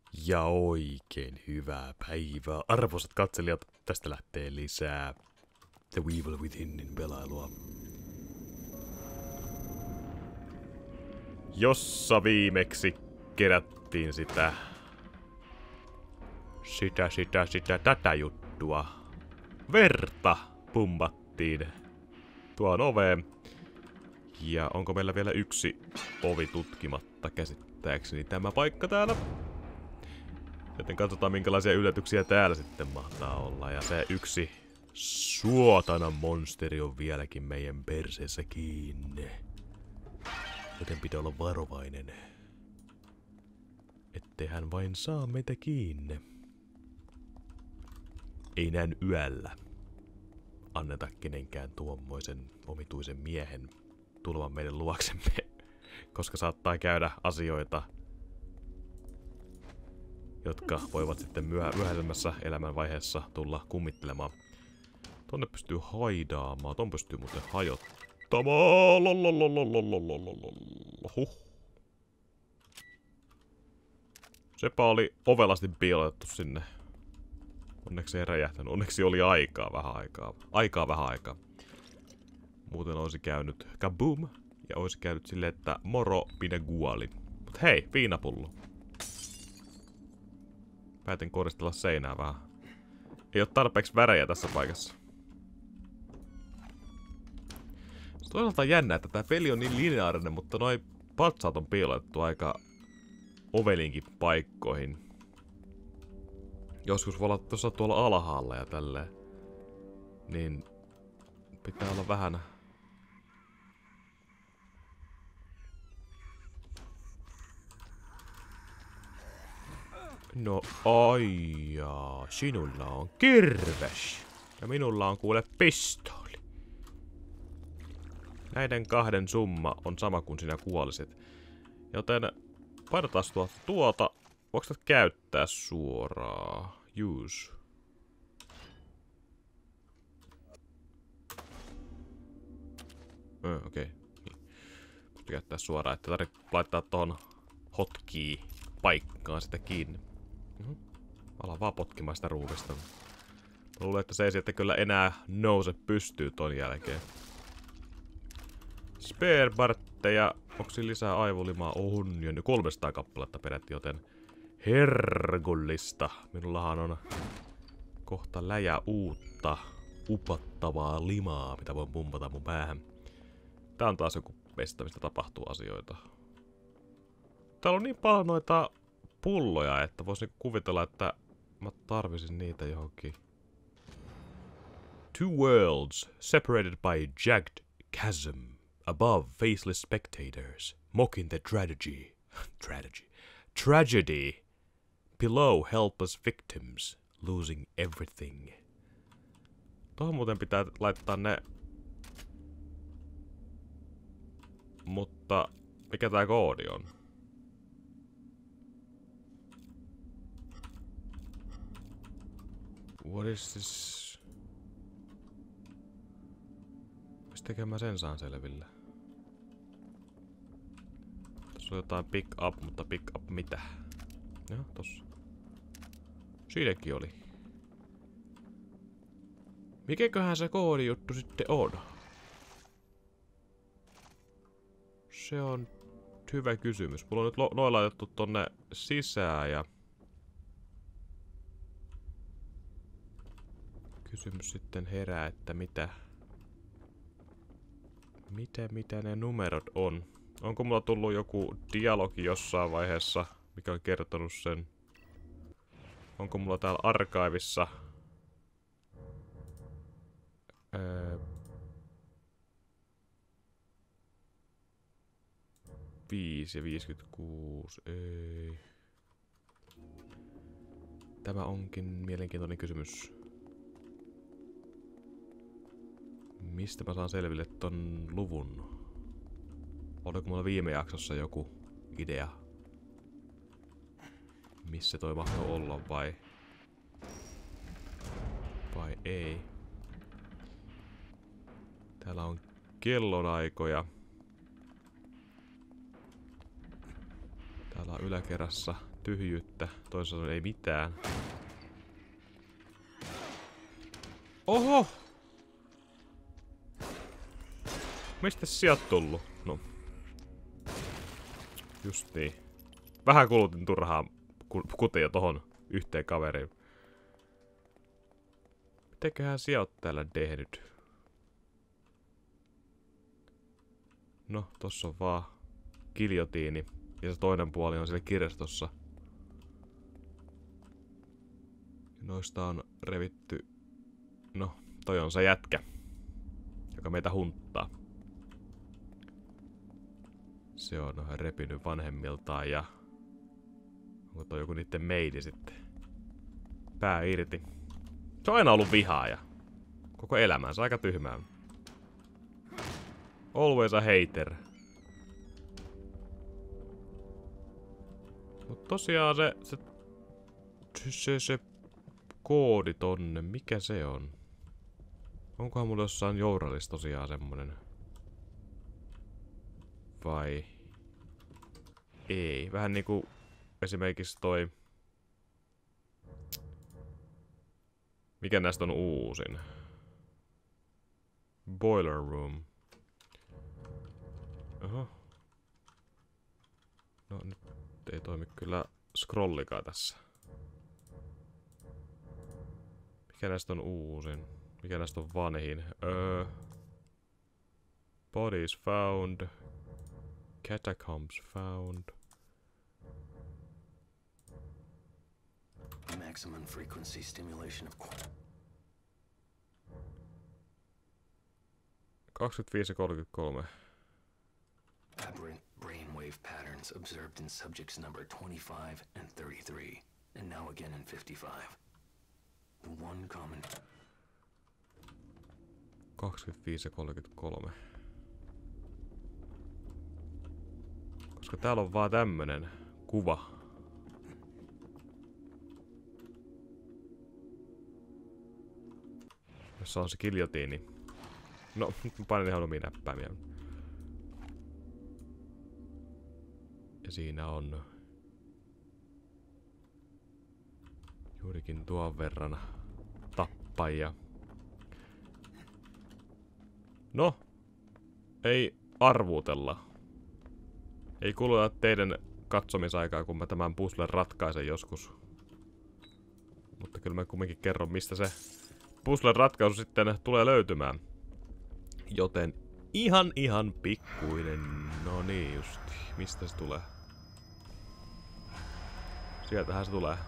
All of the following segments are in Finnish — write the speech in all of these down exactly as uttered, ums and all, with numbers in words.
Ja oikein hyvää päivää. Arvoisat katselijat, tästä lähtee lisää The Evil Withinin pelailua. Jossa viimeksi kerättiin sitä... Sitä, sitä, sitä, tätä juttua. Verta pumpattiin tuon oveen. Ja onko meillä vielä yksi ovi tutkimatta käsittääkseni tämä paikka täällä? Joten katsotaan minkälaisia yllätyksiä täällä sitten mahtaa olla. Ja se yksi suotana monsteri on vieläkin meidän perseessä kiinni. Joten pitää olla varovainen. Ettei hän vain saa meitä kiinni. Ei näin yöllä anneta kenenkään tuommoisen omituisen miehen tulevan meidän luoksemme. Koska saattaa käydä asioita, jotka voivat sitten myöhä, myöhäisemmässä elämänvaiheessa tulla kummittelemaan. Tonne pystyy haidaamaan, ton pystyy muuten hajottamaan. Huh. Sepä oli ovelasti piilotettu sinne. Onneksi ei räjähtänyt. Onneksi oli aikaa vähän aikaa. Aikaa vähän aikaa. Muuten olisi käynyt kaboom. Ja olisi käynyt silleen, että moro minä guoli. Mut hei, viinapullo. Päätin koristella seinää vähän. Ei oo tarpeeksi värejä tässä paikassa. Se toisaalta on jännä, että tää peli on niin lineaarinen, mutta noi patsaat on piilotettu aika ovelinkin paikkoihin. Joskus voi olla tuossa tuolla alhaalla ja tälleen. Niin pitää olla vähän... No aijaa, sinulla on kirves. Ja minulla on kuule pistooli. Näiden kahden summa on sama kuin sinä kuolisit. Joten painotaan tuota tuota. Voiko tätä käyttää suoraan? Use. Öö, okei. Okay. Voisi käyttää suoraan, että tarvitsee laittaa tuohon hotkey paikkaan sitä kiinni. Mm-hmm. Alan vaan potkimaan sitä ruumista. Mä luulen, että se ei sieltä kyllä enää nouse pystyy ton jälkeen. Spare bartteja. Onko siinä lisää aivolimaa? On jo kolmesataa kappaletta peräti, joten herkullista. Minullahan on kohta läjä uutta upattavaa limaa, mitä voin pumpata mun päähän. Tää on taas joku mesta, mistä tapahtuu asioita. Täällä on niin paljon noita pulloja, että voisin kuvitella, että mä tarvisin niitä johonkin. Two worlds separated by jagged chasm. Above faceless spectators, mocking the tragedy. tragedy. Tragedy. Below helpless victims, losing everything. Tuohon muuten pitää laittaa ne. Mutta mikä tää koodi on? What is this? Mistäkään mä sen saan selville? Tässä on jotain pick up, mutta pick up mitä? Joo, tossa. Siinäkin oli. Mikäköhän se koodijuttu sitten on? Se on hyvä kysymys. Mulla on nyt noin laitettu tonne sisään ja... Kysymys sitten herää, että mitä... Mitä, mitä ne numerot on? Onko mulla tullut joku dialogi jossain vaiheessa, mikä on kertonut sen? Onko mulla täällä arkaivissa? Öö... viisi ja viisikymmentäkuusi, ei. Tämä onkin mielenkiintoinen kysymys. Mistä mä saan selville ton luvun? Oliko mulla viime jaksossa joku idea? Missä toi mahtoi olla vai? Vai ei? Täällä on kellonaikoja. Täällä on yläkerrassa tyhjyyttä. Toisaalta ei mitään. Oho! Mistä sieltä tullut? No. Just niin. Vähän kulutin turhaa kutia tohon yhteen kaveriin. Mitäköhän sieltä oot täällä tehnyt? No, tossa on vaan giljotiini. Ja se toinen puoli on siellä kirjastossa. Noista on revitty... No, toi on se jätkä, joka meitä hunttaa. Se on repinyt vanhemmiltaan ja... Onko toi joku niitten meidi sitten? Pää irti. Se on aina ollut vihaaja. Koko elämänsä aika tyhmää. Always a hater. Mut tosiaan se... Se... Se... se koodi tonne. Mikä se on? Onkohan mulla jossain journalissa tosiaan semmonen? Vai... Ei. Vähän niinku... Esimerkiksi toi... Mikä näistä on uusin? Boiler Room. Oho. No nyt ei toimi kyllä scrollikaan tässä. Mikä näistä on uusin? Mikä näistä on vanhin? Öö... Bodies found. Catacombs found. Maximum frequency stimulation of kaksikymmentäviisi kolmekymmentäkolme. aberrant brainwave patterns observed in subjects number twenty-five and thirty-three, and now again in fifty-five. The one common... kaksikymmentäviisi kolmekymmentäkolme. Koska täällä on vaan tämmönen kuva. Jossa on se giljotiini. No, nyt mä painin ihan omia näppäimiä. Ja siinä on... Juurikin tuon verran tappajia. No, ei arvuutella. Ei kuluta teidän katsomisaikaa, kun mä tämän puzzlen ratkaisen joskus. Mutta kyllä mä kumminkin kerron, mistä se puzzlen ratkaisu sitten tulee löytymään. Joten ihan ihan pikkuinen. No niin justi. Mistä se tulee? Sieltähän se tulee.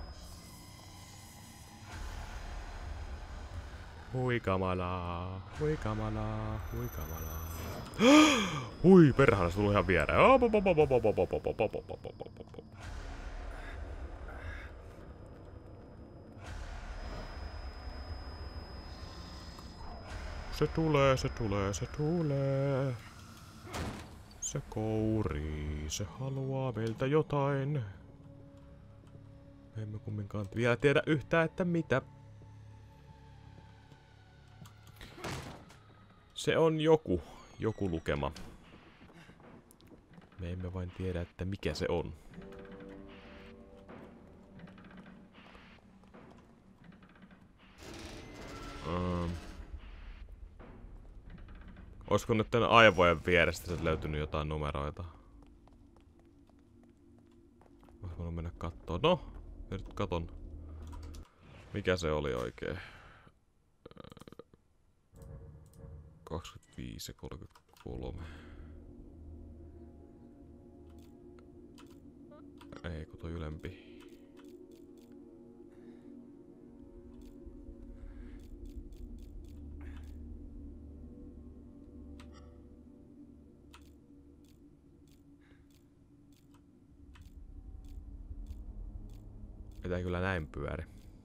Hui kamalaa, hui kamalaa, hui kamalaa. Hui perhana, se tuli ihan viereen. Se tulee, se tulee, se tulee. Se kourii, se haluaa meiltä jotain. Me emme kumminkaan vielä tiedä yhtään, että mitä. Se on joku, joku lukema. Me emme vain tiedä, että mikä se on. Um. Olisiko nyt tänne aivojen vierestä löytynyt jotain numeroita? Vois voinut mennä kattoo. No, nyt katon. Mikä se oli oikein? kaksikymmentäviisi kolmekymmentäkolme. Ei, kun toi ylempi. Pitää kyllä näin pyöri.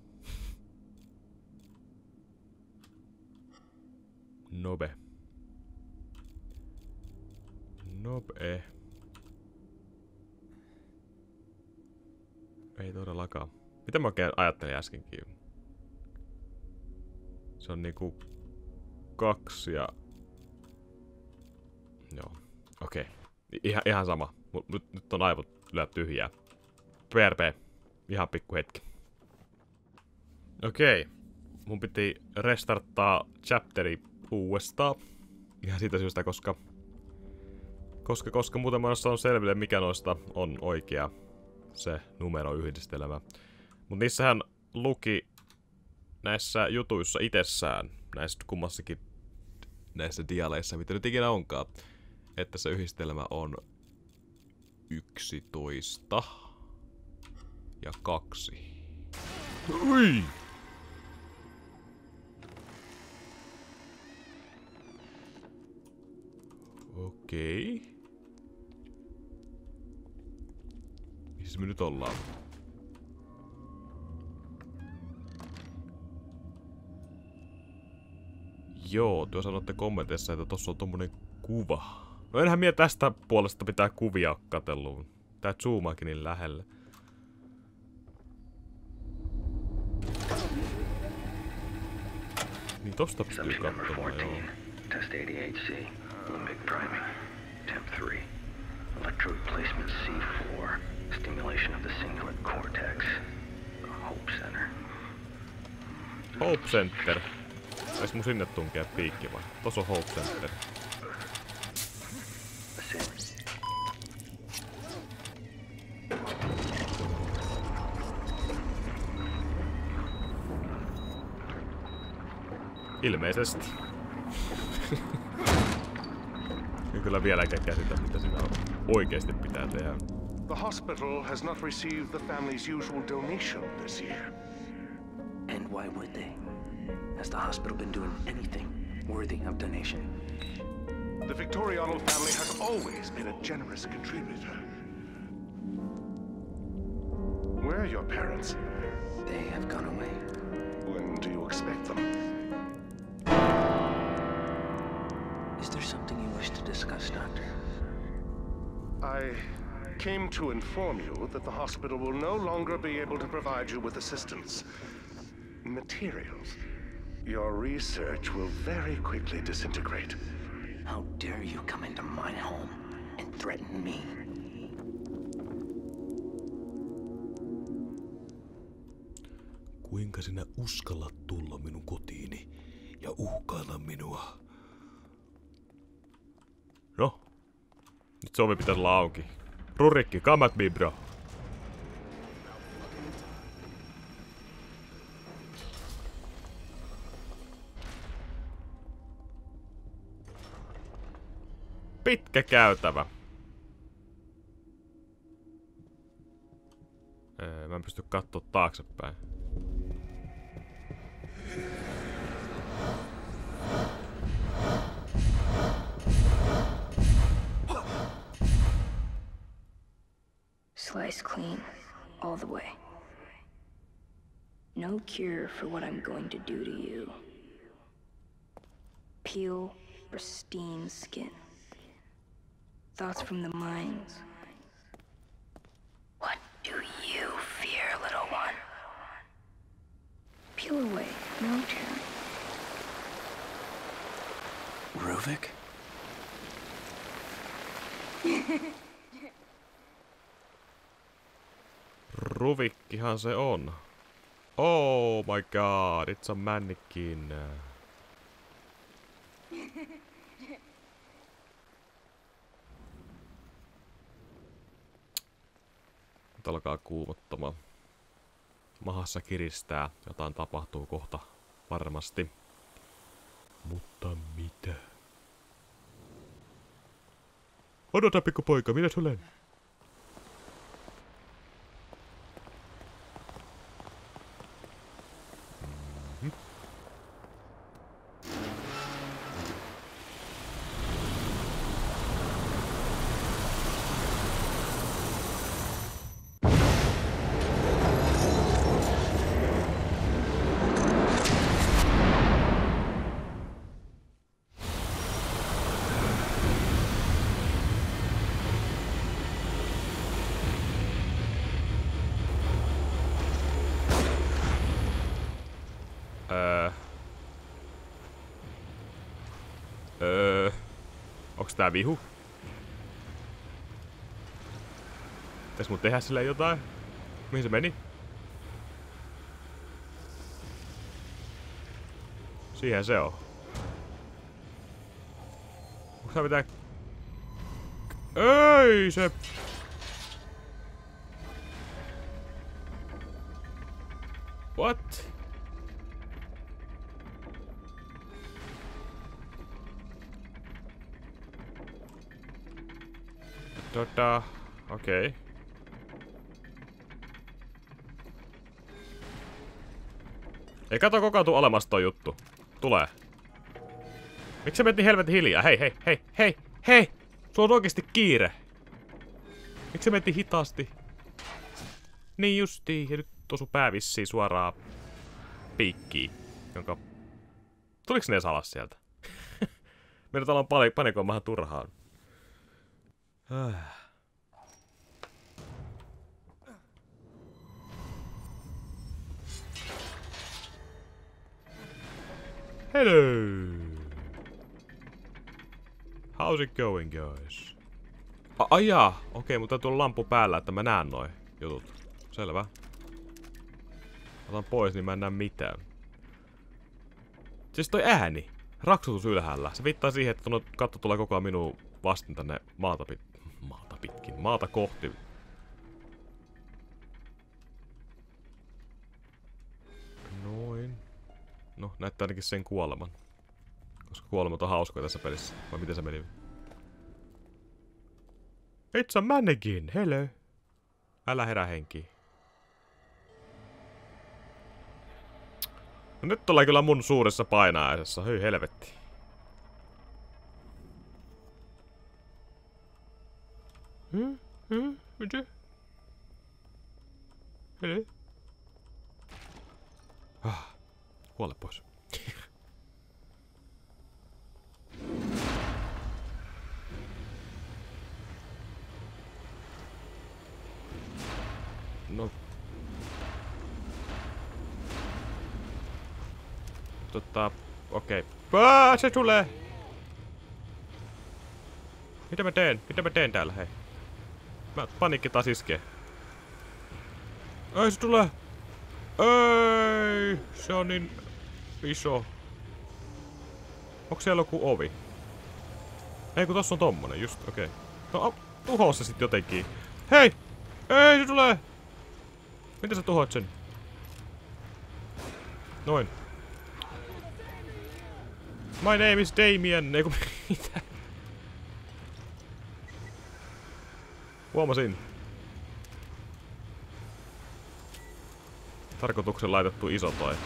Nobe. Nobe. Ei todellakaan. Mitä mä oikein ajattelin äskenkin? Se on niinku kaksi ja... Joo. Okei. Okay. Ihan, ihan sama. Mut nyt, nyt on aivot lyö tyhjää. P R P. Ihan pikku hetki. Okei. Mun piti restarttaa chapteri uudestaan. Ihan siitä syystä, koska... Koska, koska muuten mä on selville, mikä noista on oikea se numeroyhdistelmä. Mut niissähän luki näissä jutuissa itsessään, näissä kummassakin näissä dialeissa, mitä nyt ikinä onkaan, että se yhdistelmä on yksitoista ja kaksi. Ui! Okei. Missä me nyt ollaan? Joo, tuo sanotte kommenteissa, että tossa on tommonen kuva. No enhän mie tästä puolesta pitää kuvia katselluun. Tää zoomaakin niin lähelle. Niin tosta pystyy katsomaan, joo. Test eighty-eight C, limbic priming. Temp three. Electrode placement C four. Stimulation of the cingulate cortex. Hope Center. Hope Center. Sais mun sinne tunkea piikki vai? Tossa on Hope Center. Ilmeisesti. En kyllä vieläkään käsitä, mitä siinä oikeesti pitää tehdä. The hospital has not received the family's usual donation this year. And why would they? Has the hospital been doing anything worthy of donation? The Victoriano family has always been a generous contributor. Where are your parents? They have gone away. When do you expect them? Is there something you wish to discuss, Doctor? I came to inform you that the hospital will no longer be able to provide you with assistance. Materials. Your research will very quickly disintegrate. How dare you come into my home and threaten me? Kuinka sinä uskallat tulla minun kotiini ja uhkailla minua? No, nyt se ovi pitäisi olla auki. Rurikki, come at me, bro. Pitkä käytävä. Öö, mä en pysty kattoo taaksepäin. Slice clean, all the way. No cure for what I'm going to do to you. Peel pristine skin. Thoughts from the minds. What do you fear, little one? Peel away, no tearing. Ruvik? Ruvikkihan se on. Oh my god, it's a mannequin. Nyt alkaa kuumottamaan. Mahassa kiristää. Jotain tapahtuu kohta varmasti. Mutta mitä? Odota pikku poika, minä tulen. Öö. Öö. Onks tää vihu? Pitäis mun tehdä sille jotain? Mihin se meni? Siihen se on. Onko tää mitään... Ei se... What? Tota... Okei. Okay. Ei kato koko ajan tuu alemmas toi juttu. Tulee. Miksi sä menet niin helvetin hiljaa? Hei, hei, hei, hei, hei! Sulla on oikeesti kiire. Miksi sä menet niin hitaasti? Niin justiin. Ja nyt tosu pää vissiin suoraan piikkiin. Jonka... Tuliks ne edes alas sieltä? Meidän täällä on panikoon vähän turhaan. Hello! How's it going, guys? A ai jaa, okei, mutta tuolla lampu päällä, että mä näen noin jutut. Selvä. Otan pois, niin mä en näe mitään. Siis toi ääni, raksutus ylhäällä, se viittaa siihen, että tuonne katto tulee koko ajan minun vastin tänne maata, pit maata pitkin, maata kohti. Noin. No, näyttää ainakin sen kuoleman. Koska kuolemat on hauskoja tässä pelissä. Vai miten se meni? It's a mannequin, hello. Älä herää henkiin. No nyt ollaan kyllä mun suuressa painajaisessa. Hyi helvetti. Hmm? Hmm? Mitä? Hello? Ah. Huole pois. No. Tota, okei. Okay. Se tulee! Mitä mä teen? Mitä mä teen täällä, hei? Mä paniikki taas iskee. Ei se tulee! Ei! Se on niin iso. Onko siellä joku ovi? Ei kun tossa on tommonen, just, okei. Okay. No tuhoa se sit jotenkin. Hei! Ei se tulee! Miten sä tuhoat sen? Noin. My name is Damien. Ei kun mitä? Huomasin. Tarkoituksen laitettu iso toi.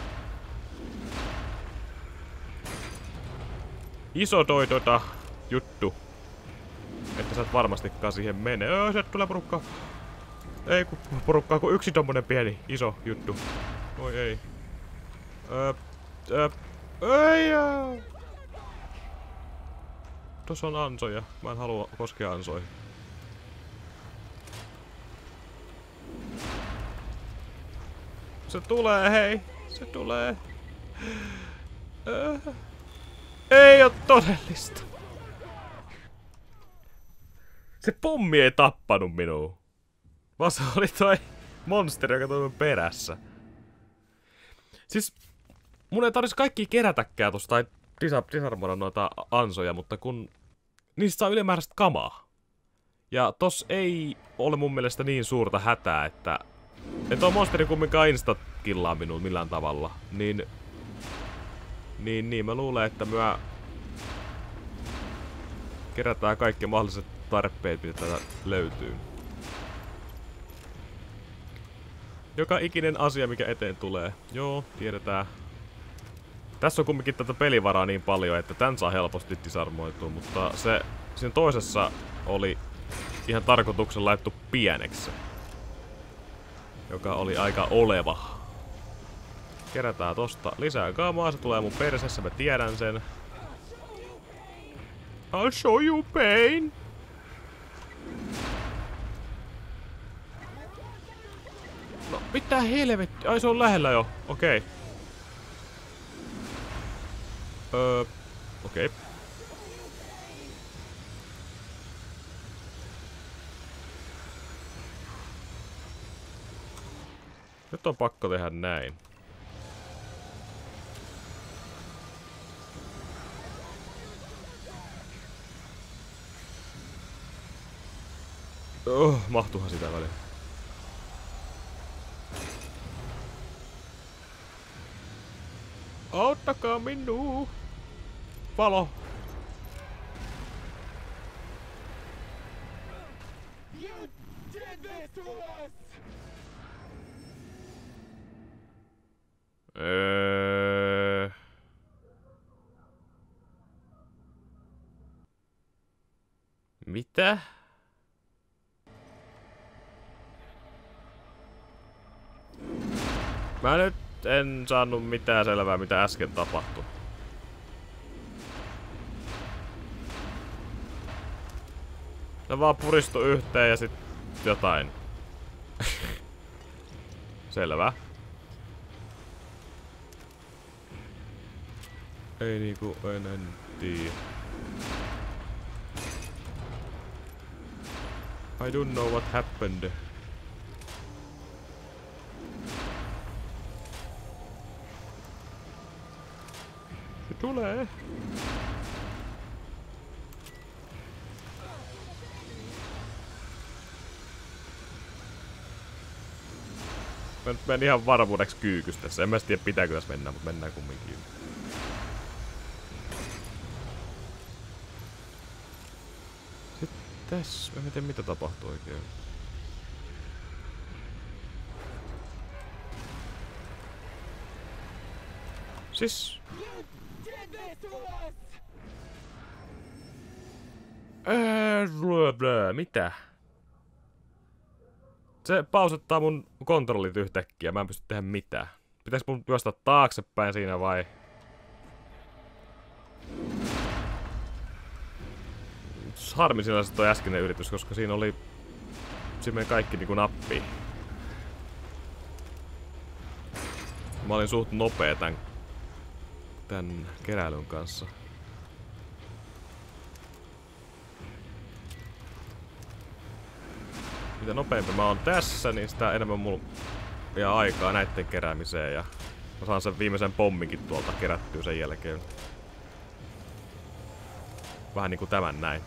Iso toi tota juttu. Että sä et varmastikaan siihen mene. Öö, sieltä tulee porukkaa. Ei ku porukkaa, kun yksi tommonen pieni iso juttu. Oi ei. Öö, öö, ei jää. Tossa on ansoja. Mä en halua koskea ansoihin. Se tulee, hei. Se tulee. Öö. Ei oo todellista. Se pommi ei tappanut minua. Vaan se oli toi monsteri, joka tuli perässä. Siis mun ei tarvitsisi kaikki kerätäkään tosta tai disarmoida noita ansoja, mutta kun niistä saa ylimääräistä kamaa. Ja tossa ei ole mun mielestä niin suurta hätää, että ei toi monsteri kumminkaan insta-killaa minua millään tavalla. Niin, niin, niin mä luulen, että myö kerätään kaikki mahdolliset tarpeet, mitä täältä löytyy. Joka ikinen asia, mikä eteen tulee. Joo, tiedetään. Tässä on kumminkin tätä pelivaraa niin paljon, että tän saa helposti disarmoitua, mutta se siinä toisessa oli ihan tarkoituksen laittu pieneksi. Joka oli aika oleva. Kerätään tosta lisää kamaa, se tulee mun persessä, mä tiedän sen. I'll show you pain. No, mitä helvetti? Ai se on lähellä jo. Okei. Okay. Öö, okei. Okay. Nyt on pakko tehdä näin. Oh, mahtuuhan sitä väliin. Auttakaa minua! Valo! Öö... Mitä? Mä nyt en saanut mitään selvää, mitä äsken tapahtui. Ne vaan puristu yhteen ja sit jotain. Selvä. Ei niinku en tiedä. I don't know what happened. Se tulee. Mä nyt menen ihan varmuudeksi kyykystä tässä. En mä tiedä pitääkö tässä mennä, mutta mennään kumminkin. Sitten tässä. Mä en tiedä mitä tapahtuu oikein. Siis... Ää, mitä? Se pausettaa mun kontrollit yhtäkkiä, mä en pysty tehdä mitään. Pitäis mun juosta taaksepäin siinä vai? Harmi sinänsä toi äskeinen yritys, koska siinä oli... Siinä meni kaikki niinku nappiin. Mä olin suht nopea tän... Tän keräilyn kanssa. Mitä nopeampi mä oon tässä, niin sitä enemmän mulla jää aikaa näitten keräämiseen ja mä saan sen viimeisen pomminkin tuolta kerättyä sen jälkeen. Vähän niinku tämän näin.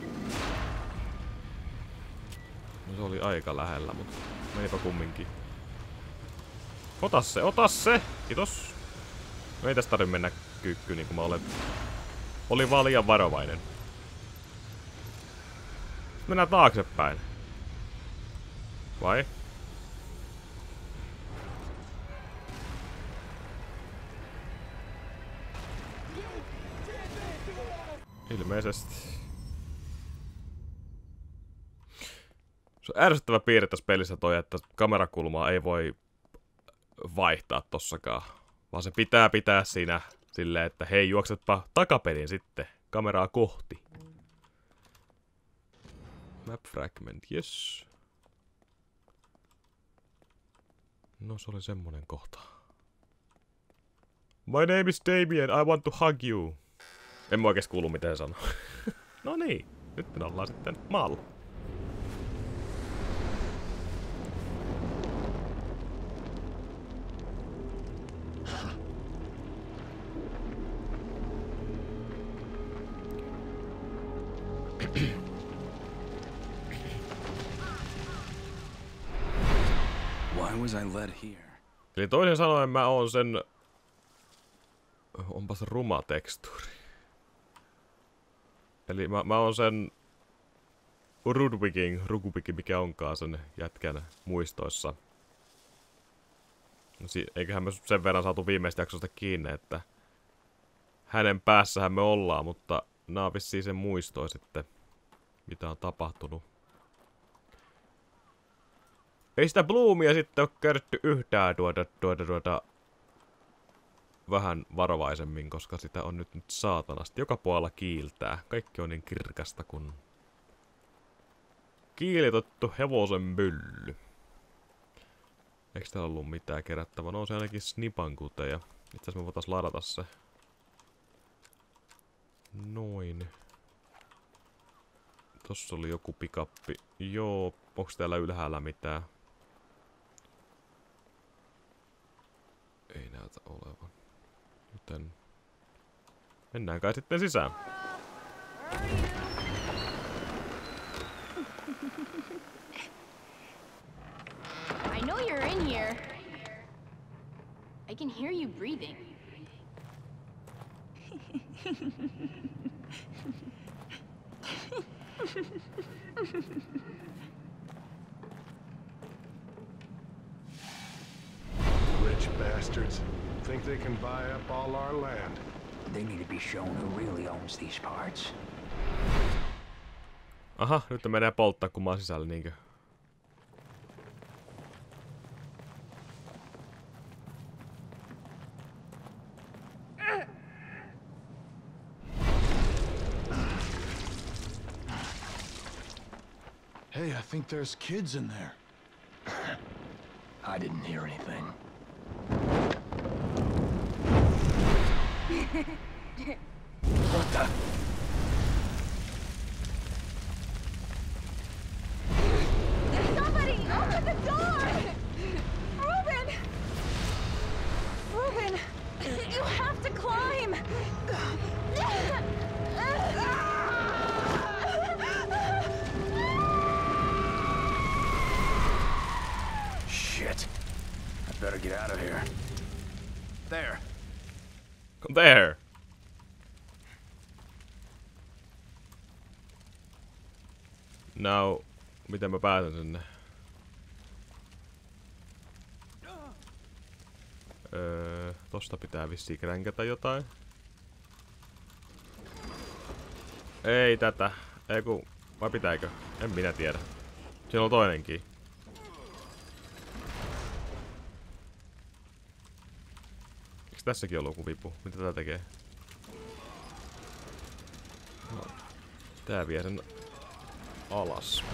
No se oli aika lähellä, mutta menipä kumminkin. Ota se, ota se! Kiitos. No ei tästä tarvitse mennä kyykkyyn niin kuin mä olen. Olin vaan liian varovainen. Mennään taaksepäin. Vai? Ilmeisesti. Se on ärsyttävä piirre tässä pelissä toi, että kamerakulmaa ei voi vaihtaa tossakaan. Vaan se pitää pitää siinä silleen, että hei, juoksetpa takaperin sitten kameraa kohti. Map fragment, yes. No se oli semmonen kohta. My name is Damien, I want to hug you. En mä oikeesti kuulu miten sanoo. No niin, nyt me ollaan sitten maalla. Why was I led here? Eli toisin sanoen mä oon sen... Onpas ruma tekstuuri. Eli mä, mä oon sen... Rudwigin, Rudwigin, mikä onkaan sen jätkän muistoissa. Si eiköhän me sen verran saatu viimeistä jaksosta kiinni, että... Hänen päässähän me ollaan, mutta nää on vissiin sen muistoi sitten, mitä on tapahtunut. Ei sitä Bloomia sitten ole käytetty yhtään tuota, tuota, tuota vähän varovaisemmin, koska sitä on nyt, nyt saatanasti. Joka puolella kiiltää. Kaikki on niin kirkasta kuin kiilitetty hevosen mylly. Eikö täällä ollut mitään kerättävää? No on se ainakin snipankuteja. Itse asiassa me voitais ladata se. Noin. Tossa oli joku pikappi. Joo, onks täällä ylhäällä mitään? näytä olevan. Joten mennään kai sitten sisään. I know you're in here. I can hear you breathing. Rich bastards. Think they can buy up all our land. They need to be shown who really owns these parts. Aha, nyt menee polttaa kun mä oon sisällä niinkö. Hey, I think there's kids in there. I didn't hear anything. What the? Somebody, open the door! Reuben! Reuben, you have to climb! Shit. I better get out of here. There. Come there. Now, miten mä pääsen sinne? Öö, tosta pitää vissiin kränkätä jotain. Ei tätä. Ei ku... Vai pitääkö? En minä tiedä. Siellä on toinenkin. Eiks tässäkin ollut joku vipu? Mitä tää tekee? No, tää vie sen alas.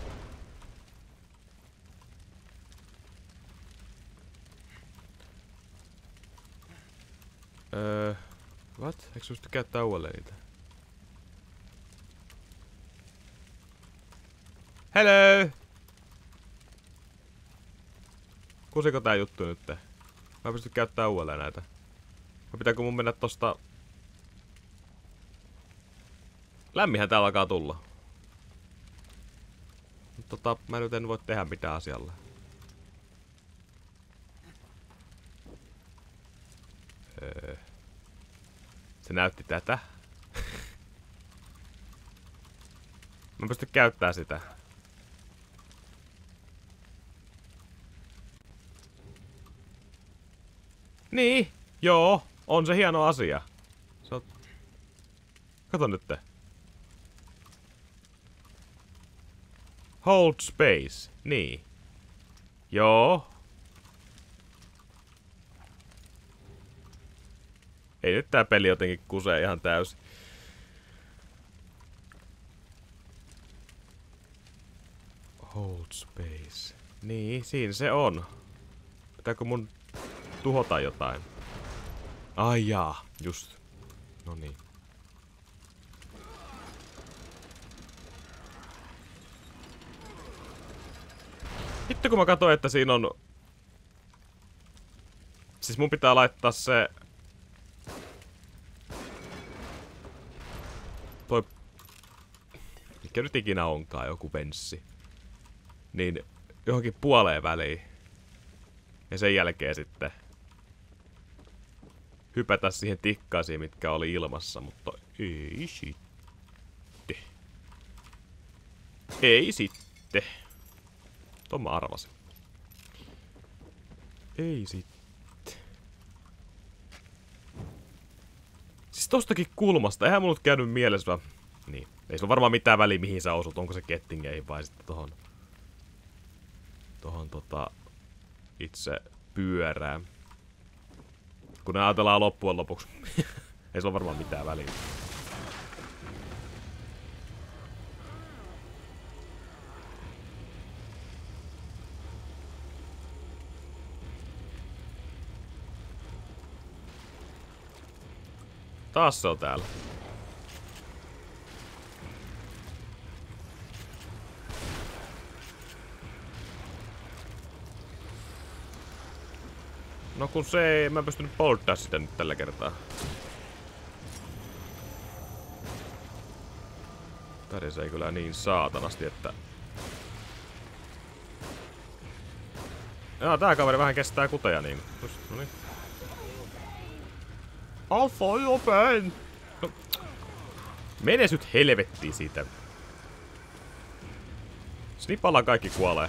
Öö... What? Eikö susta käyttää uudelleen niitä? Hello! Kusiko tää juttu nyt? Mä pystyn käyttää uudelleen näitä. Vai pitääkö mun mennä tosta... Lämmihän täällä alkaa tulla. Tota, mä nyt en voi tehdä mitään asialle. Öö. Se näytti tätä. Mä pystyn käyttämään sitä. Niin, joo, on se hieno asia. Se on... Kato nyt. Hold space, niin. Joo. Ei nyt tää peli jotenkin kusee ihan täysin. Hold space. Niin, siinä se on. Pitääkö mun tuhota jotain? Ai jaa, just. No niin. Hitto kun mä katsoin, että siinä on... Siis mun pitää laittaa se... Toi... Mikä nyt ikinä onkaan, joku venssi. Niin johonkin puoleen väliin. Ja sen jälkeen sitten... Hypätä siihen tikkaisiin, mitkä oli ilmassa, mutta ei sitten. Ei sitten. Tuon mä arvasin. Ei sitten. Siis tostakin kulmasta, eihän mulla nyt käynyt mielessä. Niin, ei sulla varmaan mitään väliä mihin sä osut, onko se kettingeihin vai sitten tohon... Tohon tota... Itse pyörään. Kun ne ajatellaan loppujen lopuksi. Ei sulla varmaan mitään väliä. Taas se on täällä. No kun se ei, mä en pystynyt polttaa sitä nyt tällä kertaa. Tärisee kyllä niin saatanasti, että... Joo, tää kaveri vähän kestää kuteja niin. No niin. Alfa open! No. Mene nyt helvettiin siitä. Snipalla kaikki kuolee.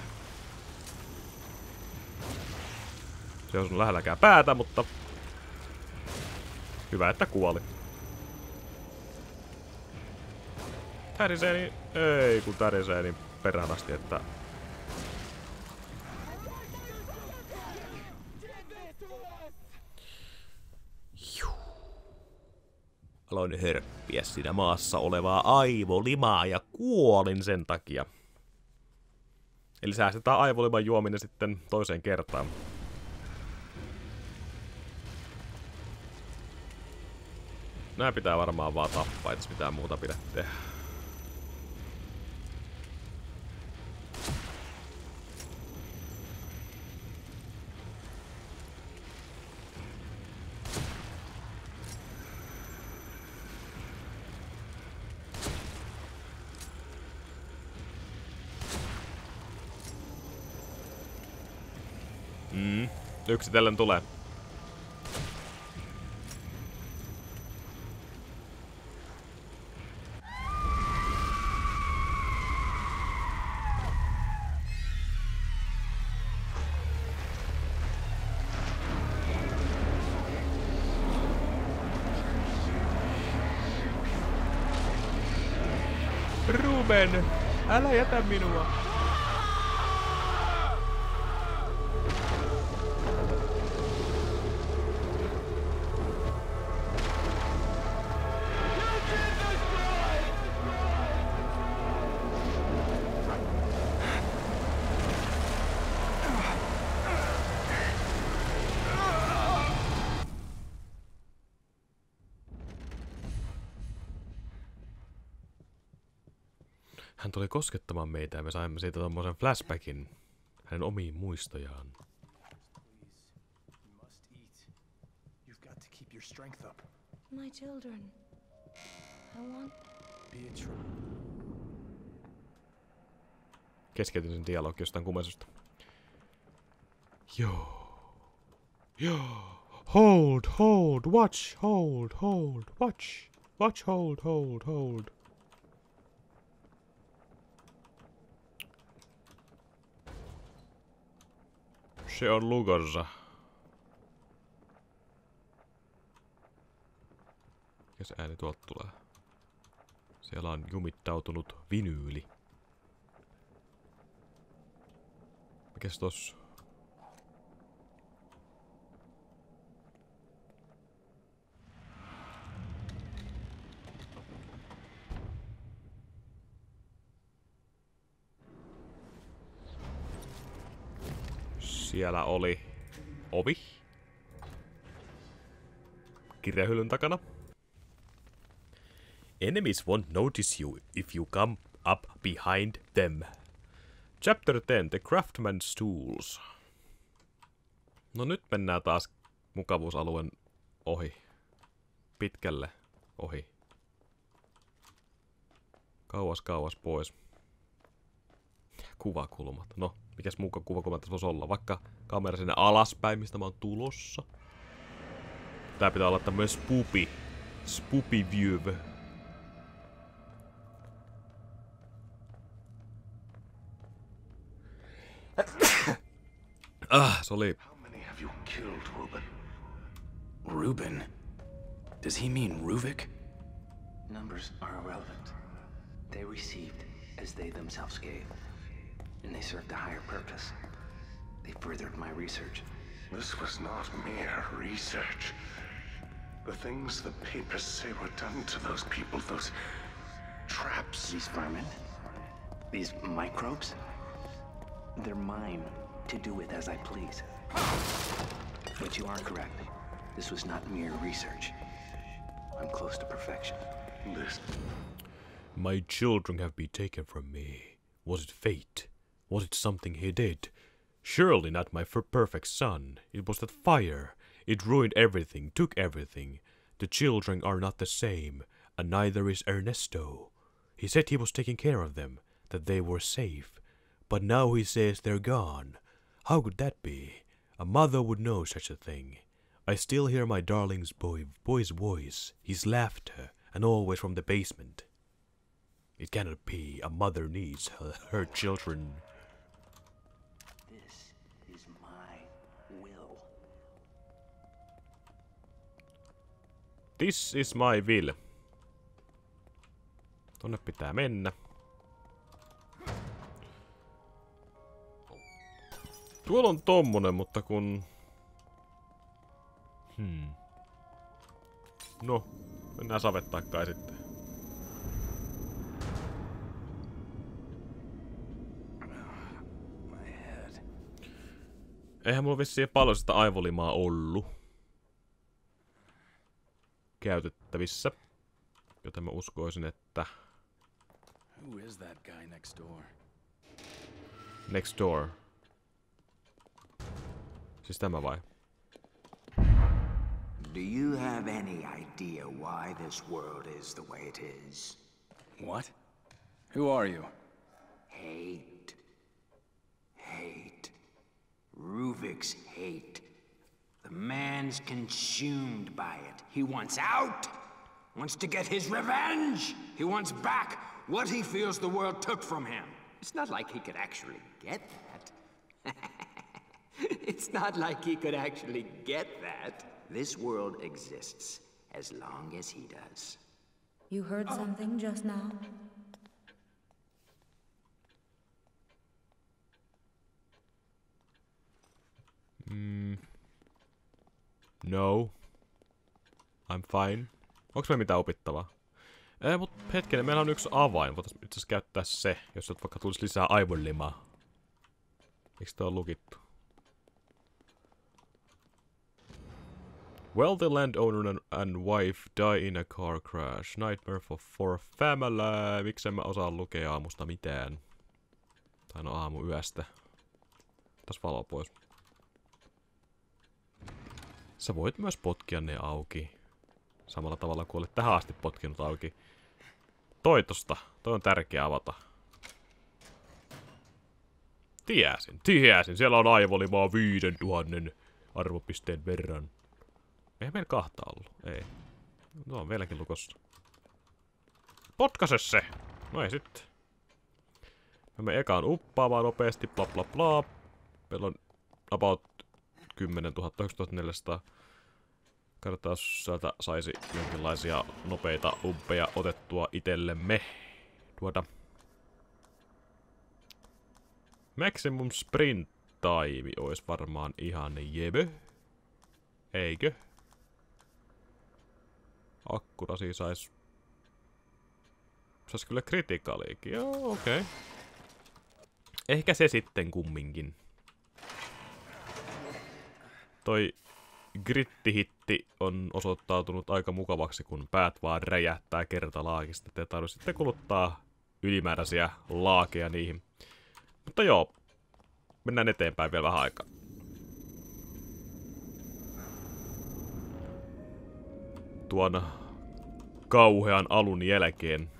Se on sun lähelläkään päätä, mutta... Hyvä, että kuoli. Tärisee niin... Ei, kun tärisee niin perhanasti, että... Aloin hörppiä siinä maassa olevaa aivolimaa ja kuolin sen takia. Eli säästetään aivoliman juominen sitten toiseen kertaan. Nää pitää varmaan vaan tappaa, ei tässä mitään muuta pidä tehdä. Mm, yksitellen tulee. Ruben, älä jätä minua. Hän tuli koskettamaan meitä ja me saimme siitä tommosen flashbackin hänen omiin muistojaan. My children. I want... Keskeytin sen dialogi jostain kumensusta. Joo. Joo. Hold, hold, watch, hold, hold, watch. Watch, hold, hold, hold. Se on lukossa. Mikä se ääni tuolta tulee? Siellä on jumittautunut vinyyli. Mikäs tossa? Siellä oli ovi. Kirjahyllyn takana. Enemies won't notice you if you come up behind them. Chapter ten, The Craftsman's Tools. No nyt mennään taas mukavuusalueen ohi. Pitkälle ohi. Kauas kauas pois. Kuvakulmat. No, mikäs muu kuvakulma tässä voisi olla? Vaikka kamera sinne alaspäin, mistä mä oon tulossa. Tää pitää olla tämmönen spoopy. Spoopy view. Ah, se oli... How many have you killed, Ruben? Ruben? Does he mean Ruvik? Numbers are irrelevant. They received as they themselves gave. And they served a higher purpose. They furthered my research. This was not mere research. The things the papers say were done to those people, those traps. These vermin? These microbes? They're mine to do with as I please. But you are correct. This was not mere research. I'm close to perfection. This... My children have been taken from me. Was it fate? Was it something he did? Surely not my perfect son. It was that fire. It ruined everything, took everything. The children are not the same, and neither is Ernesto. He said he was taking care of them, that they were safe. But now he says they're gone. How could that be? A mother would know such a thing. I still hear my darling's boy, boy's voice, his laughter, and always from the basement. It cannot be. A mother needs her, her children. This is my will. This is my will. Tonne pitää mennä. Tuolla on tommonen, mutta kun... Hmm. No, mennään savettaa kai sitten. Eihän mulla vissiin paljon sitä aivolimaa ollut käytettävissä. Joten mä uskoisin, että... Who is that guy next door? Next door. Siis tämä vai? Do you have any idea why this world is the way it is? What? Who are you? Hate. Hate. Ruvik's hate. The man's consumed by it. He wants out. Wants to get his revenge. He wants back what he feels the world took from him. It's not like he could actually get that. It's not like he could actually get that. This world exists as long as he does. You heard something just now? Mm. No. I'm fine. Onks meillä mitään opittavaa? Ei, mut hetkinen, meillä on yksi avain. Voitais itse asiassa käyttää se, jos nyt vaikka tulisi lisää aivonlimaa. Eiks tää on lukittu? Wealthy landowner and, and wife die in a car crash. Nightmare for, for family. Miksen mä osaan lukea aamusta mitään? Tai no aamu yöstä. Tässä valo pois. Sä voit myös potkia ne auki. Samalla tavalla kuin olet tähän asti potkinut auki. Toi tosta. Toi on tärkeä avata. Tiesin, tiesin. Siellä on aivolimaa viiden tuhannen arvopisteen verran. Eihän meillä kahta ollut. Ei. No on vieläkin lukossa. Potkase se! No ei sitten. Mä menen ekaan uppaamaan nopeasti. Bla bla bla. Meillä on about kymmenentuhatta, yksitoistatuhatta neljäsataa. Katsotaan, jos sieltä saisi jonkinlaisia nopeita uppeja otettua itsellemme. Tuota. Maximum sprint time olisi varmaan ihan jebö. Eikö? Akkurasi sais... Sais kyllä kritikaliikin. Joo, okei. Okay. Ehkä se sitten kumminkin. Toi grittihitti on osoittautunut aika mukavaksi, kun päät vaan räjähtää kertalaakista. Te tarvitse sitten kuluttaa ylimääräisiä laakeja niihin. Mutta joo, mennään eteenpäin vielä vähän aikaa. Tuon kauhean alun jälkeen.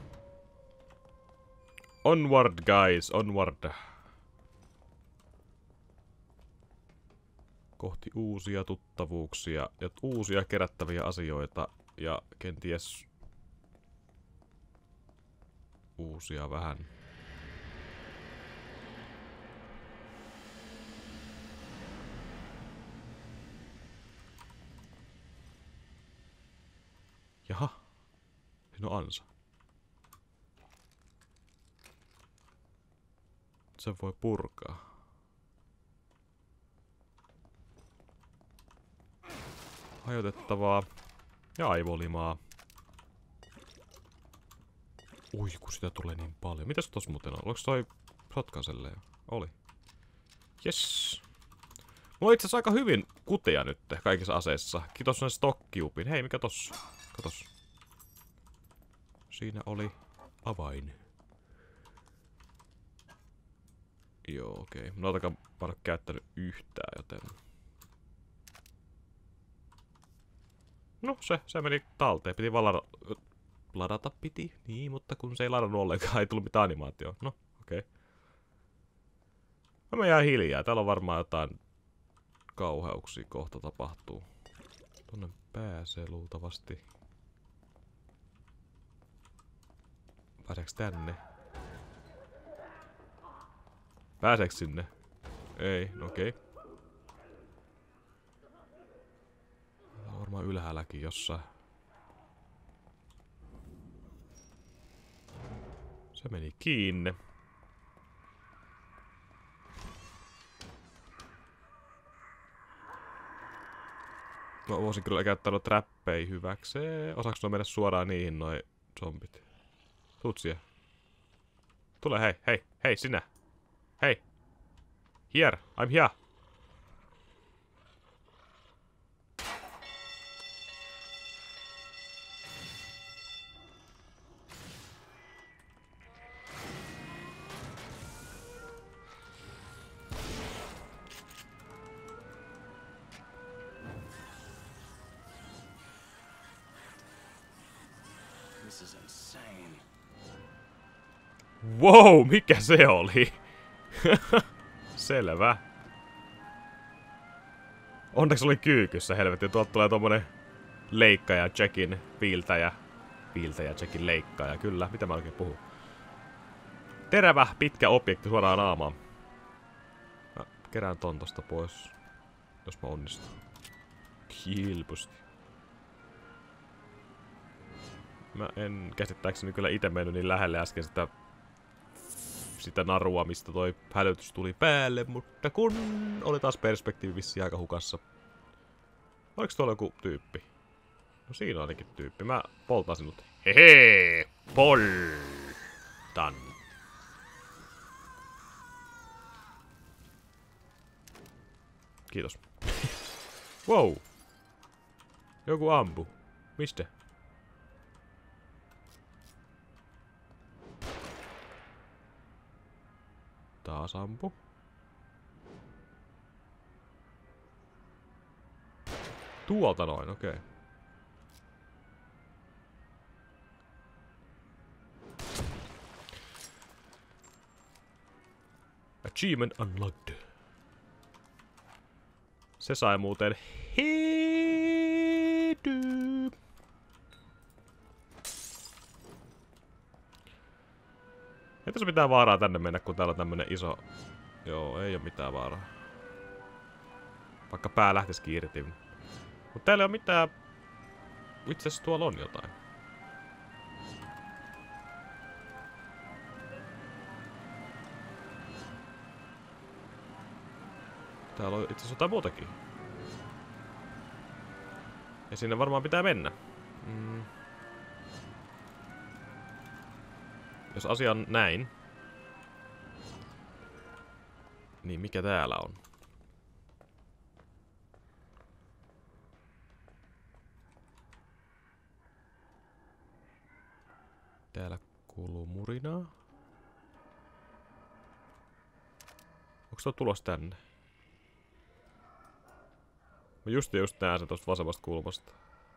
Onward guys, onward. Kohti uusia tuttavuuksia ja uusia kerättäviä asioita ja kenties uusia vähän. Jaha, siinä on ansa. Se voi purkaa. Hajotettavaa ja aivolimaa. Ui, kun sitä tulee niin paljon. Mitäs tossa muuten on? Oliko toi shotgunselle jo? Oli. Yes. Mulla on itse asiassa aika hyvin kuteja nyt kaikissa aseissa. Kiitos sen stokkiupin. Hei, mikä tossa? Katos. Siinä oli avain. Joo, okei. Okay. Noitakaan mä en oo käyttänyt yhtään, joten... No, se, se meni talteen. Piti vaan lada... ladata piti. Niin, mutta kun se ei ladannut ollenkaan, ei tullut mitään animaatioa. No, okei. Okay. Mä jää hiljaa. Täällä on varmaan jotain kauheuksia kohta tapahtuu. Tuonne pääsee luultavasti. Pääseekö tänne? Pääseekö sinne? Ei, no okei. Okay. On varmaan ylhäälläkin jossain. Se meni kiinni. Mä voisin kyllä käyttää noita trappeja hyväkseen. Osaaks no mennä suoraan niihin noi zombit? Tuut siihen. Tule, hei, hei, hei, sinä. Hei. Here, I'm here. This is insane. Wow, mikä se oli? Selvä. Onneksi oli kyykyssä, helvetti. Tuolta tulee tommonen leikkaaja, Jackin piiltäjä. Piiltäjä, Jackin leikkaaja. Kyllä, mitä mä oikein puhun? Terävä, pitkä objekti suoraan naamaan. Mä kerään ton tosta pois. Jos mä onnistun. Hilpusti. Mä en käsittääkseni kyllä ite mennyt niin lähelle äsken sitä, sitä narua, mistä toi hälytys tuli päälle, mutta kun oli taas perspektiivi vissiin aika hukassa. Oliko tuolla joku tyyppi? No siinä on ainakin tyyppi. Mä poltan sinut. Hehe! Poltan! Kiitos. Wow! Joku ampu. Mistä? Taas ampu. Tuolta noin, okei. Okay. Achievement unlocked. Se sai muuten hedy. Ei tässä mitään vaaraa tänne mennä, kun täällä on tämmönen iso... Joo, ei oo mitään vaaraa. Vaikka pää lähtisikin irti. Mut täällä ei oo mitään... Itse asiassa tuolla on jotain. Täällä on itse asiassa jotain muutakin. Ja sinne varmaan pitää mennä. Mm. Jos asia on näin. Niin mikä täällä on? Täällä kuuluu murinaa. Onko tuo tulos tänne? Mä just ja just näen sen tosta vasemmasta kulmasta.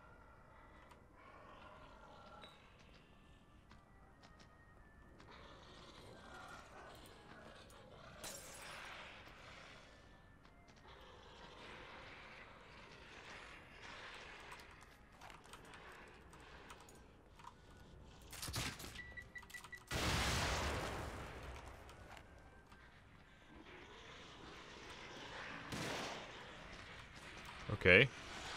Okei.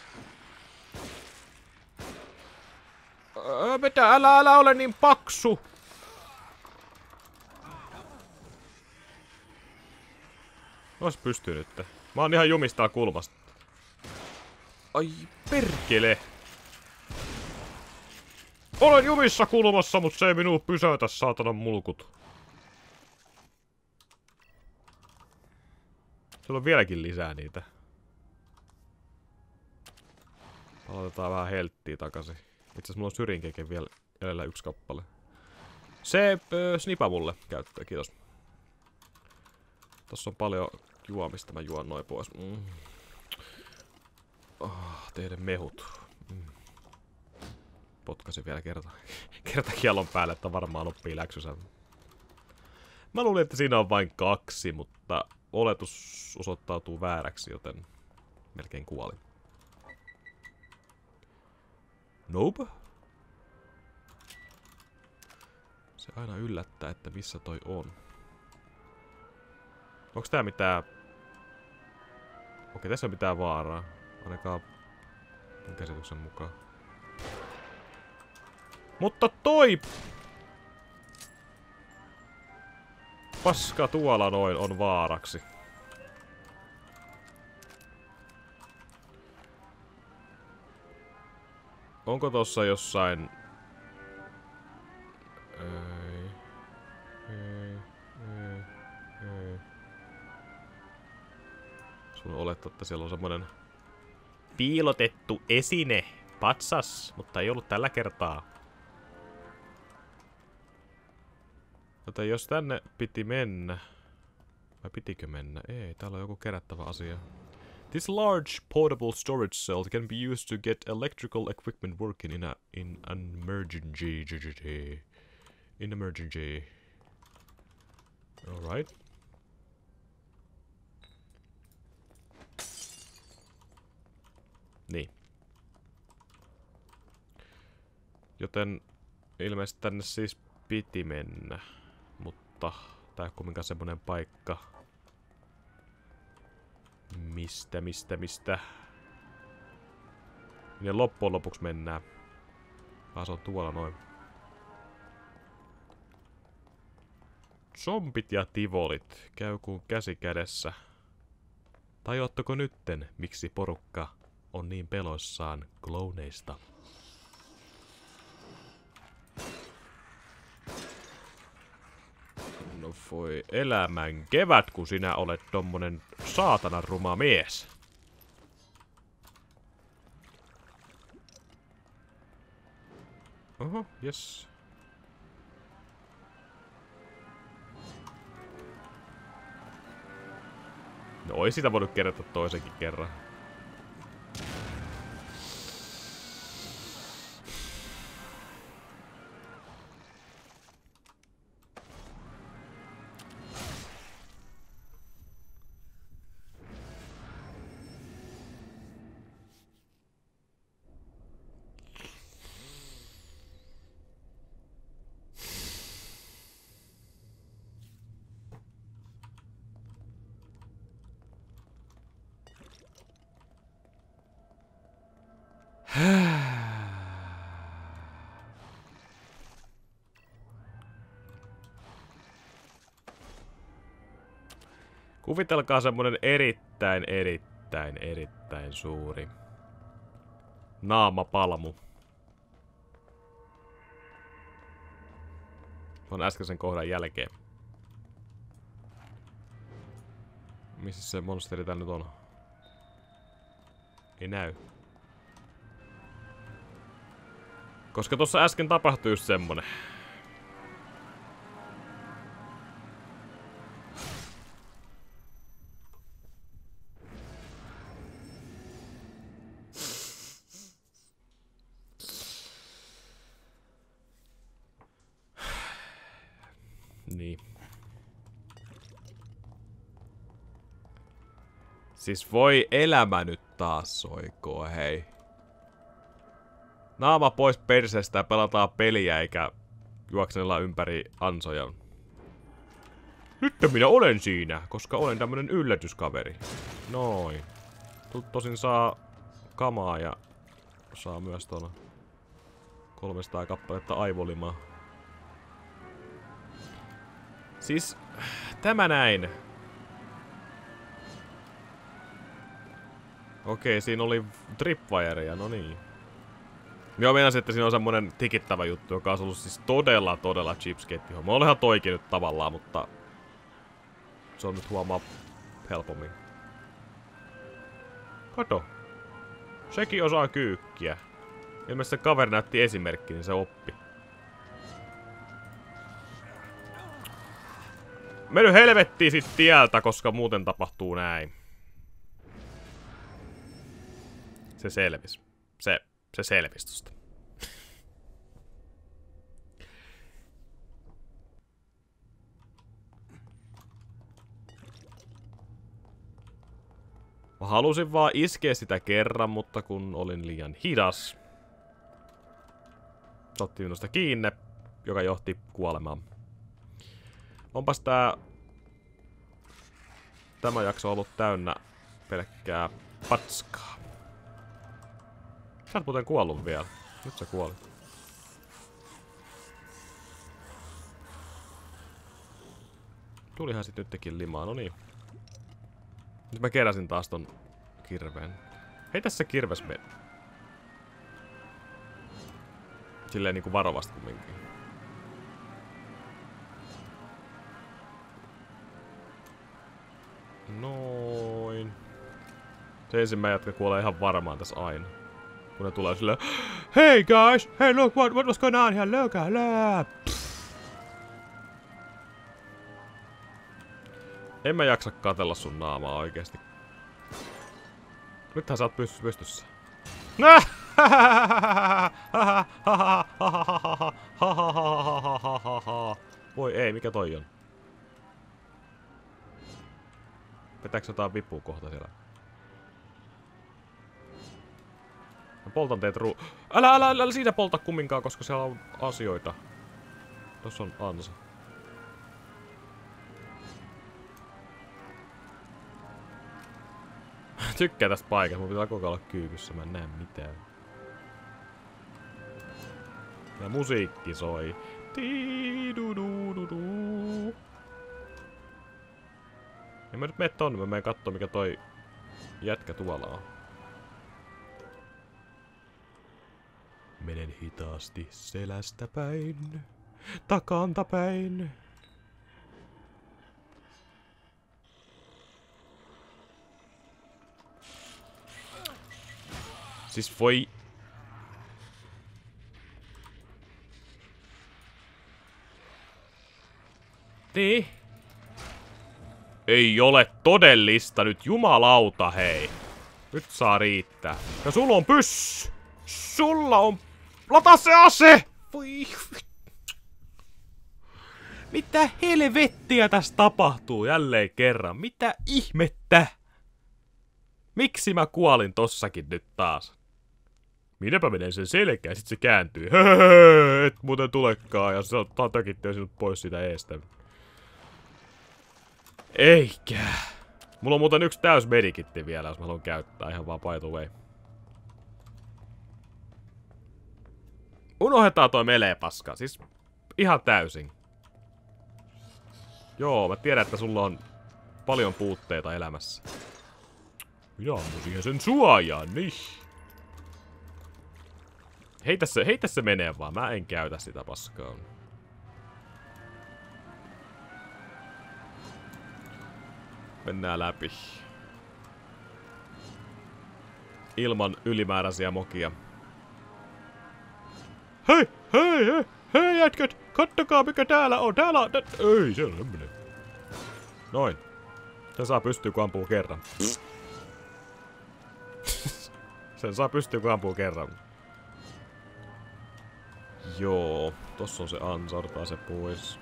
Okay. Mitä? Älä, älä ole niin paksu! Ois pystynyt. Mä oon ihan jumistaa kulmasta. Ai perkele! Olen jumissa kulmassa, mut se ei minua pysäytä, saatanan mulkut. Sulla on vieläkin lisää niitä. Palautetaan vähän helttiä takaisin. Itse asiassa mulla on syrinkeke vielä edellä yksi kappale. Se öö, snipa mulle käyttöön, kiitos. Tossa on paljon juomista, mä juon noin pois. Mm. Oh, teidän mehut. Mm. Potkasin vielä kerta, kerta kielon päälle, että varmaan oppii läksysä. Mä luulin, että siinä on vain kaksi, mutta oletus osoittautuu vääräksi, joten melkein kuolin. Nope. Se aina yllättää, että missä toi on. Onks tää mitään... Okei, tässä on mitään vaaraa. Ainakaan mun käsityksen mukaan. Mutta toi... Paska tuolla noin on vaaraksi. Onko tossa jossain... Ei. Ei. Ei. Ei. Sun olettaa, että siellä on semmonen piilotettu esine, patsas, mutta ei ollut tällä kertaa. Joten jos tänne piti mennä... Vai pitikö mennä? Ei, täällä on joku kerättävä asia. This large portable storage cell can be used to get electrical equipment working in a in an emergency. In emergency. All right. Niin. Joten ilmeisesti tänne siis piti mennä, mutta tää on kumminkaan semmonen paikka. Mistä, mistä, mistä? Minne loppujen lopuksi mennään? Vaan se on tuolla noin. Zombit ja tivolit käy kuin käsi kädessä. Tajuatteko nytten, miksi porukka on niin peloissaan klooneista? No voi elämän kevät, kun sinä olet tommonen saatanan ruma mies. Oho, jes. No ois sitä voinut kerrata toisenkin kerran. Kuvitelkaa semmonen erittäin, erittäin, erittäin suuri naamapalmu. On äskeisen kohdan jälkeen. Missä se monsteri täällä nyt on? Ei näy. Koska tossa äsken tapahtui just semmonen. Niin. Siis voi elämä nyt taas soikoo, hei. Naama pois perseestä ja pelataan peliä eikä juoksenella ympäri ansoja. Nyt minä olen siinä, koska olen tämmönen yllätyskaveri. Noin. Tosin saa kamaa ja saa myös tuolla kolmesataa kappaletta aivolimaa. Siis, tämä näin. Okei, siinä oli tripwireja, no niin. Joo, meinasin, että siinä on semmonen tikittävä juttu, joka on ollut siis todella, todella cheapskate-homma. Olihan toikin nyt tavallaan, mutta se on nyt huomaa helpommin. Kato. Sekin osaa kyykkiä. Ilmeisesti se kaveri näytti esimerkki, niin se oppi. Meny helvettiin sit tieltä, koska muuten tapahtuu näin. Se selvis. Se, se selvisi tosta. Mä halusin vaan iskeä sitä kerran, mutta kun olin liian hidas. Se otti minusta kiinni, joka johti kuolemaan. Onpas tää... Tämä jakso ollut täynnä pelkkää patskaa. Sä oot muuten kuollut vielä. Nyt sä kuolit. Tulihan sit nytkin limaa, no niin. Nyt mä keräsin taas ton kirveen. Hei tässä kirves meni. Silleen niinku varovasti kumminkin. Noin. Se ensimmäinen jätkä kuolee ihan varmaan tässä aina. Kun ne tulee silleen, hey guys, hey look, what, what was going on here, look, look. En mä jaksa katella sun naamaa oikeesti. Nythän sä oot pysty pystyssä. Voi ei, mikä toi on? Vetääks jotain vipua kohta siellä? Mä poltan teet ruu... Älä, älä, älä siitä polta kumminkaan, koska siellä on asioita. Tossa on ansa. Tykkää tästä paikasta, mun pitää koko olla kyykyssä, mä en näe mitään. Ja musiikki soi. Tiidudududu. En mä nyt mene tonne, mä menen kattoo mikä toi jätkä tuolla on. Menen hitaasti selästä päin, takanta päin. Siis voi... Niin? Ei ole todellista nyt, jumalauta hei. Nyt saa riittää. Ja sulla on pyssy! Sulla on... Lataa se ase! Voi... Mitä helvettiä tässä tapahtuu jälleen kerran? Mitä ihmettä? Miksi mä kuolin tossakin nyt taas? Minäpä menen sen selkään, sit se kääntyy. Höhöhö, et muuten tulekaan. Ja se ottaa tökittyä sinut pois siitä eestä. Eikä. Mulla on muuten yksi täys medikitti vielä, jos mä haluan käyttää. Ihan vaan by the way. Unohdetaan toi melee paska. Siis ihan täysin. Joo, mä tiedän, että sulla on paljon puutteita elämässä. Minä ammun siihen sen suojaan, niin. Heitä se, heitä se menee vaan, mä en käytä sitä paskaa. Mennään läpi. Ilman ylimääräisiä mokia. Hei, hei, hei, hei jätkät, kattokaa mikä täällä on, täällä on, tät... Ei, se on semmonen. Noin. Sen saa pystyä kun ampuu kerran. Sen saa pystyä kun ampuu kerran. Joo, tossa on se ansa, otetaan se pois.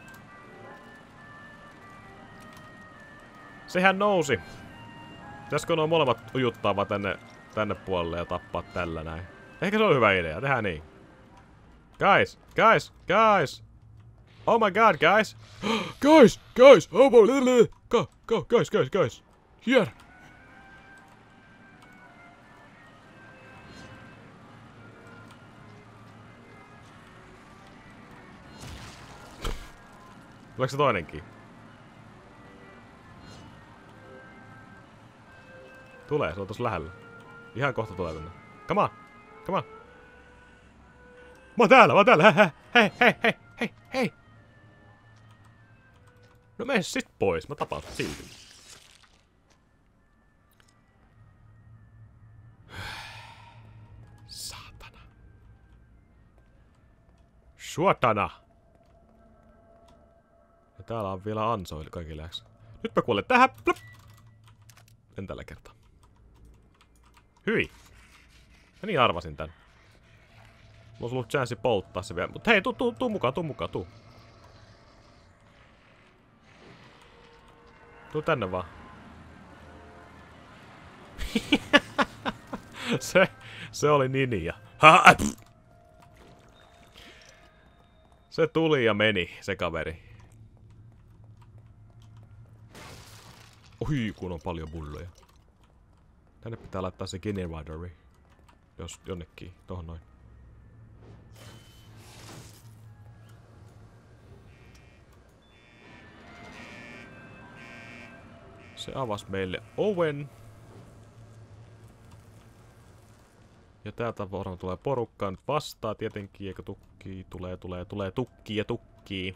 Sehän nousi. Pitäisikö nuo molemmat ujuttaa vaan tänne, tänne puolelle ja tappaa tällä näin? Ehkä se on hyvä idea, tehdään niin. Guys, guys, guys! Oh my god, guys! Guys, guys! Oh my... Go, go, guys, guys, guys! Here! Tuleeko se toinenkin? Tulee, se on tossa lähellä. Ihan kohta tulee tänne. Come on! Come on! Mä oon täällä, mä oon täällä! Hei, hei, hei, hei, hei, hei! No mene sit pois, mä tapaan silti. Saatana. Suotana! Täällä on vielä ansoili kaikille lisäksi. Nyt mä kuolen tähän. Plop. En tällä kertaa. Hyi. Mä niin arvasin tän. Mulla olisi ollut chanssi polttaa se vielä. Mut hei, tuu, tuu, tuu mukaan, tuu mukaan, tuu. Tuu tänne vaan. se, se oli Ninja. Se tuli ja meni, se kaveri. Oi, kun on paljon bulloja. Tänne pitää laittaa se generatори. Jos jonnekin, tohon noin. Se avasi meille oven. Ja täältä varmaan tulee porukkaa nyt vastaan tietenkin, eikö tukkii, tulee, tulee, tulee, tukkii ja tukkii.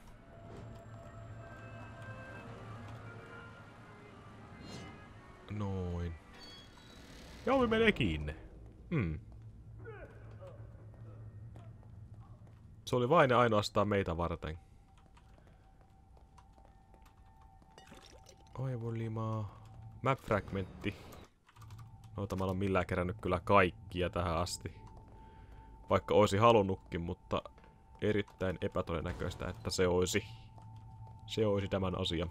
Noin. Ja ovi menee kiinni. Hmm. Se oli vain ja ainoastaan meitä varten. Aivolimaa. Map fragmentti. Noita mä olen millään kerännyt kyllä kaikkia tähän asti. Vaikka olisi halunnutkin, mutta erittäin epätodennäköistä, että se olisi. Se olisi tämän asian.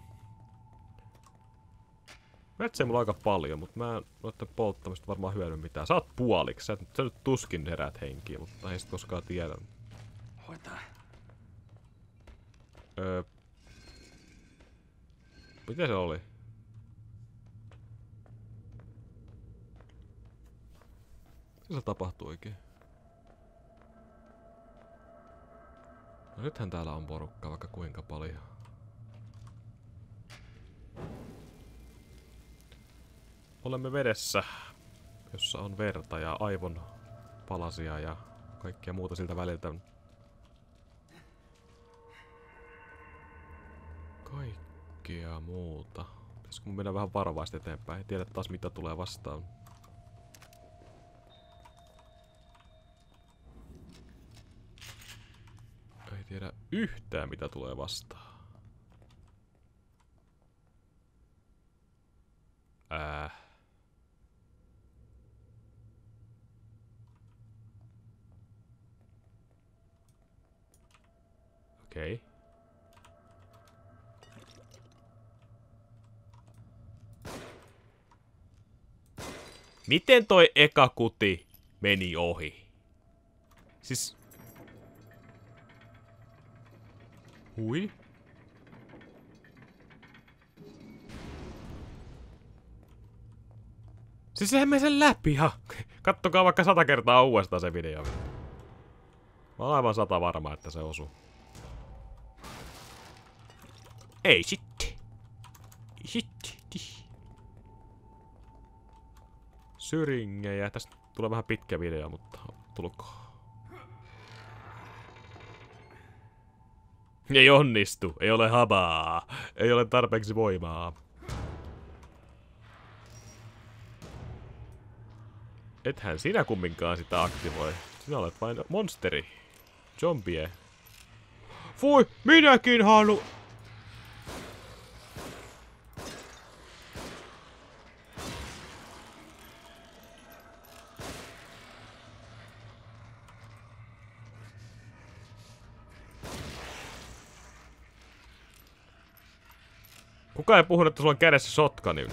Metsää mulla aika paljon, mutta mä en noitten polttamista varmaan hyödy mitään. Sä oot puoliksi, sä, sä nyt tuskin herät henkiä, mutta ei sit koskaan tiedä. Öö... Mitä se oli? Mitä se tapahtui oikein? No nythän täällä on porukka vaikka kuinka paljon. Olemme vedessä, jossa on verta ja aivon palasia ja kaikkea muuta siltä väliltä. Kaikkea muuta. Pitäisikö mun mennä vähän varovaisesti eteenpäin? Ei tiedä taas mitä tulee vastaan. Ei tiedä yhtään mitä tulee vastaan. Ää. Okei. Okay. Miten toi eka kuti meni ohi? Siis... Hui? Siis sehän meni sen läpi, ha. Kattokaa vaikka sata kertaa uudestaan se video. Mä oon aivan sata varma, että se osuu. Ei sitten. Sitten. Syringejä. Tästä tulee vähän pitkä video, mutta tulkoon. Ei onnistu. Ei ole habaa. Ei ole tarpeeksi voimaa. Ethän sinä kumminkaan sitä aktivoi. Sinä olet vain monsteri. Zombie. Voi, minäkin halu... Kuka ei puhunut, että sulla on kädessä shotgun?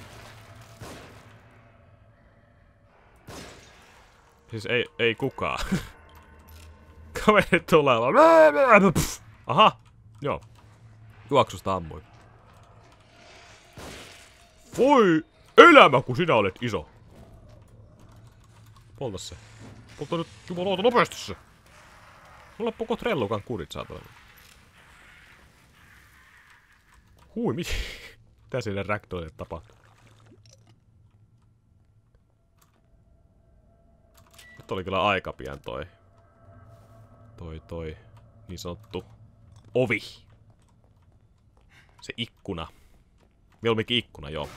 Siis ei, ei kukaan. Kaveri tulee. Aha! Joo. Juoksusta ammuin. Voi elämä, kun sinä olet iso. Polta se. Polta nyt jumalauta nopeasti se. Mulla loppu kohta rellukan kurit saatana. Hui, mit... mitä siinä ragdollille tapahtuu? Nyt oli kyllä aika pian toi... Toi toi... Niin sanottu... Ovi. Se ikkuna. Mieluumminkin ikkuna, joo.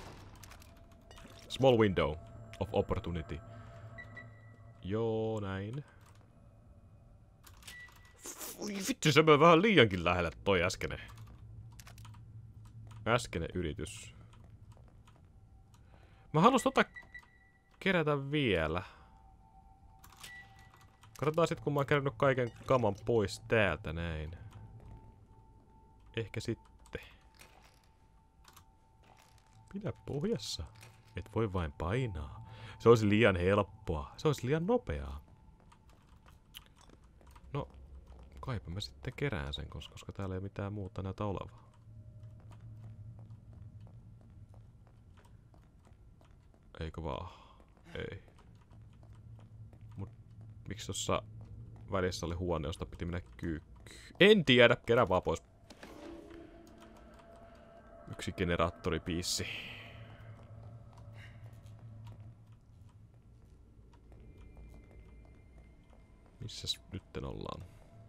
Small window of opportunity. Joo, näin. Voi vitsi, se meni vähän liiankin lähellä toi äskenen. Äskeinen yritys. Mä haluais tota kerätä vielä. Katsotaan sit kun mä oon kerännyt kaiken kaman pois täältä näin. Ehkä sitten. Pidä pohjassa. Et voi vain painaa. Se olisi liian helppoa. Se olisi liian nopeaa. No, kaipa mä sitten kerään sen, koska, koska täällä ei mitään muuta näytä olevaa. Eikö vaan? Ei. Mut miksi tossa välissä oli huone, josta piti mennä kyykkyyn? En tiedä, kerää vaan pois. Yksi generaattoripiissi. Missäs nytten ollaan?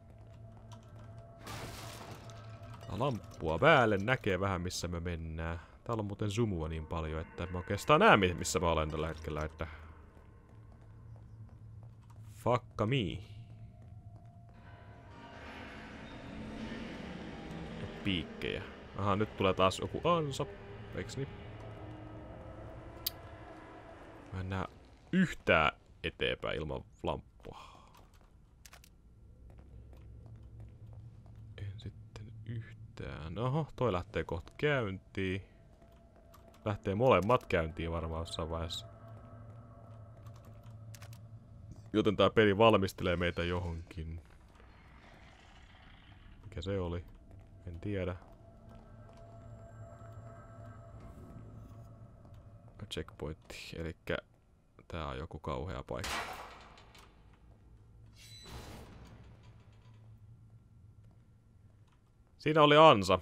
Tää lamppua päälle näkee vähän missä me mennään. Täällä on muuten zoomua niin paljon, että mä oikeastaan näe missä mä olen tällä hetkellä, että... Fucka me. Ja piikkejä. Aha, nyt tulee taas joku ansa. Eiks niin? Mä en näe yhtään eteenpäin ilman lamppua. En sitten yhtään. Oho, toi lähtee kohta käyntiin. Lähtee molemmat käyntiin varmaan jossain vaiheessa. Joten tää peli valmistelee meitä johonkin. Mikä se oli? En tiedä. Checkpointti, elikkä tää on joku kauhea paikka. Siinä oli ansa.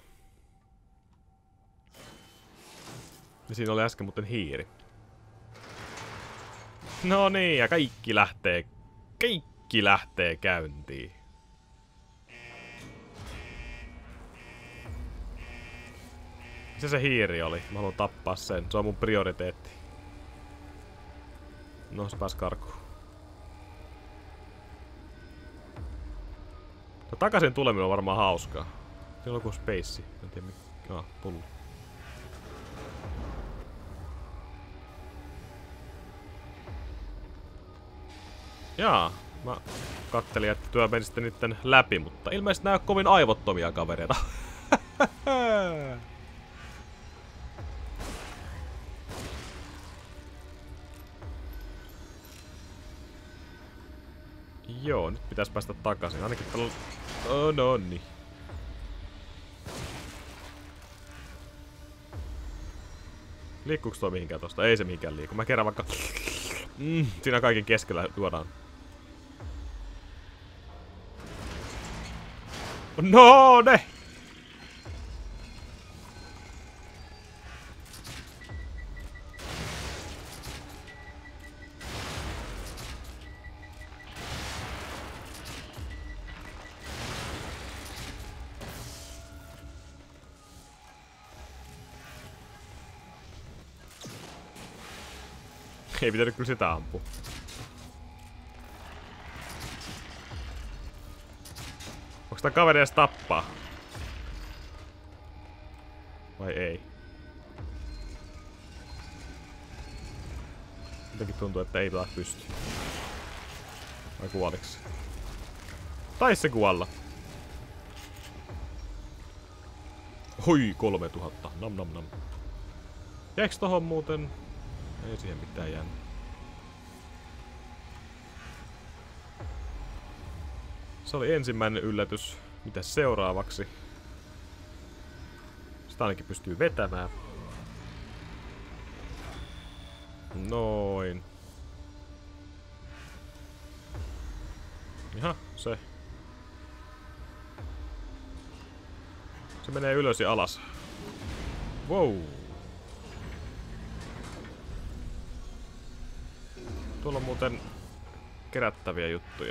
Ja siinä oli äsken muuten hiiri. No niin, ja kaikki lähtee, kaikki lähtee käyntiin. Se se hiiri oli. Mä haluan tappaa sen. Se on mun prioriteetti. No, se pääs karkuun. No, takaisin tuleminen on varmaan hauskaa. Siellä on joku space. En tiedä mikä. Ah, pullo. Jaa, mä kattelin, että työ meni sitten nytten läpi, mutta ilmeisesti nää on kovin aivottomia kavereita. Joo, nyt pitäisi päästä takaisin. Ainakin tällä... Oh, no niin. Liikkuuko toi mihinkään tosta? Ei se mihinkään liiku. Mä kerään vaikka... Mm, siinä kaiken keskellä tuodaan. No ne! Ei pitänyt kyllä sitä ampua. Onks tää kaveri edes tappaa? Vai ei? Jotenkin tuntuu, että ei taas pysty. Vai kuoliks? Tais se kuolla. Hoi, kolmetuhatta. Nam nam nam. Jäiks tohon muuten? Ei siihen mitään jäänyt. Se oli ensimmäinen yllätys. Mitäs seuraavaksi? Sitä ainakin pystyy vetämään. Noin. Jaha, se. Se menee ylös ja alas. Wow. Tuolla on muuten kerättäviä juttuja.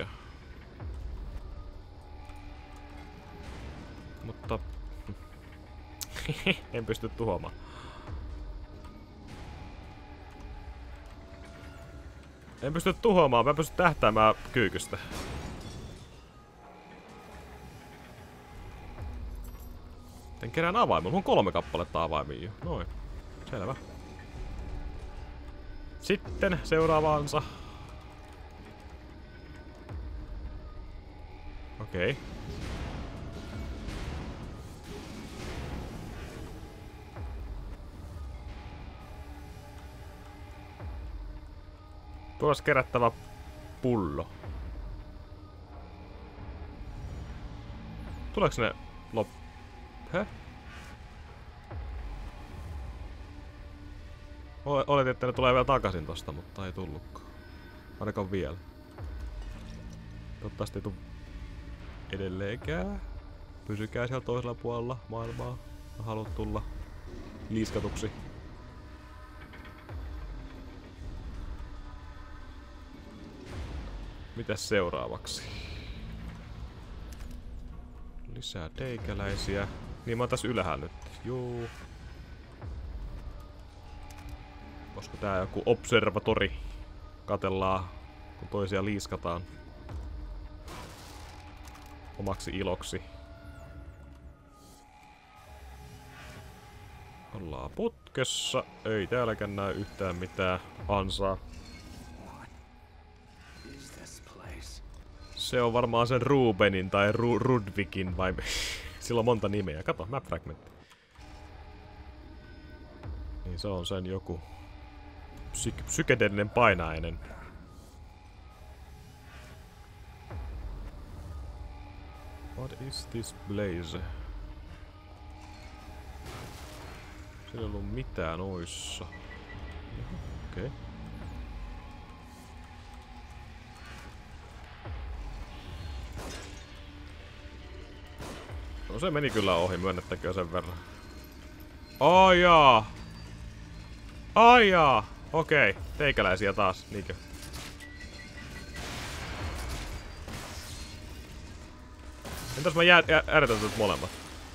Mutta... en pysty tuhoamaan. En pysty tuhoamaan, mä pystyn tähtäämään kyykystä. En kerään avaimia. Mulla on kolme kappaletta avaimia jo. Noin. Selvä. Sitten seuraavaansa. Okei. Okay. Tuossa kerättävä pullo. Tuleeko ne lop... Hä? Oletin, että ne tulee vielä takaisin tosta, mutta ei tullutkaan. Ainakaan vielä. Toivottavasti ei tuu edelleenkään. Pysykää siellä toisella puolella maailmaa. Mä haluan tulla liiskatuksi. Mitäs seuraavaksi? Lisää teikäläisiä. Niin mä oon tässä ylhäällä nyt. Juu. Olisiko tää joku observatori? Katellaan, kun toisia liiskataan. Omaksi iloksi. Ollaan putkessa. Ei täälläkään näy yhtään mitään ansaa. Se on varmaan sen Rubenin tai Ru Rudvikin vai... Sillä on monta nimeä. Kato, map fragmentti. Niin se on sen joku... Psyk psykedeellinen painainen. What is this blaze? Sillä ei ollut mitään noissa. Okei. Okay. No se meni kyllä ohi, myönnettäkö sen verran. Ai jaa! Ai jaa! Okei, okay. Teikäläisiä taas, niinkö? Entäs mä jää, jää, ääretän nyt molemmat?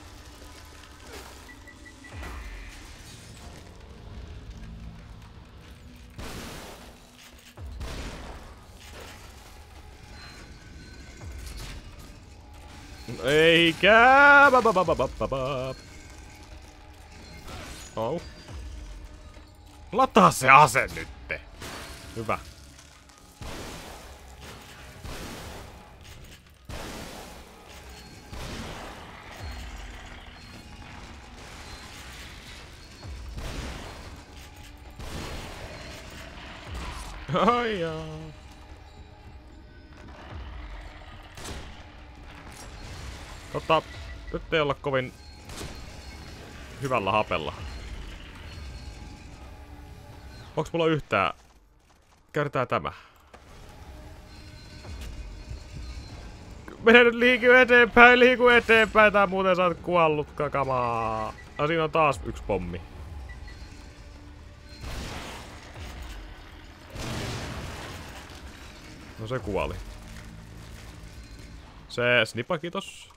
Eikä! Oh. Lataa se ase nytte! Hyvä. Ai jaa. Totta, nyt ei olla kovin hyvällä hapella. Onks mulla yhtään? Käytetään tämä. Mene nyt liiky eteenpäin, liiku eteenpäin, tai muuten sä oot kuollut kakamaa. Ah, siinä on taas yksi pommi. No se kuoli. Se snipa, kiitos.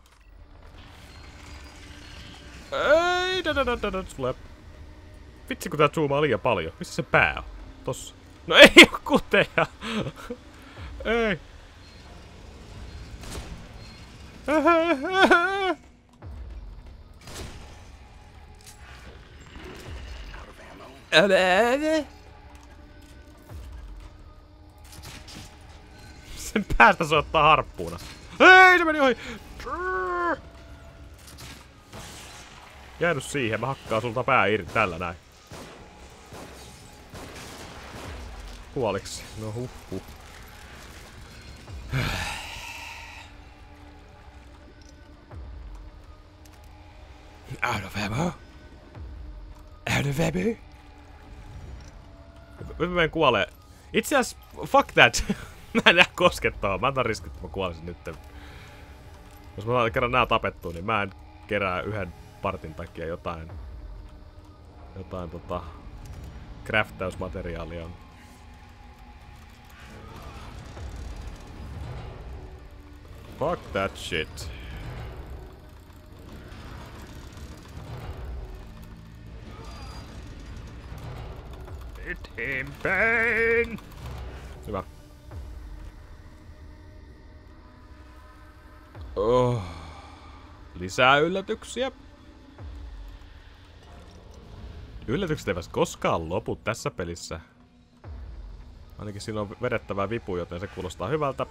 Ei, da da da da da, sulle. Vitsi kun tää zoomaa liian paljon. Missä se pää on? Tossa. No ei oo kuteja! Ei. Sen päästä se ottaa harppuuna. Ei, se meni ohi! Jäänyt siihen, mä hakkaan sulta pää irti tällä näin. Kuoliks? No huh huh. Out of ammo. Out of ammo. Nyt mä menen kuolee. Itse asiassa, fuck that. Mä en näe koskettaa. Mä antan riskit, että mä kuolisin nyt. Jos mä kerran nää tapettua, niin mä en kerää yhden partin takia jotain. Jotain tota... craftausmateriaalia. Fuck that shit. Eteenpäin! Hyvä. Oh. Lisää yllätyksiä. Yllätykset eivät koskaan lopu tässä pelissä. Ainakin siinä on vedettävää vipu, joten se kuulostaa hyvältä.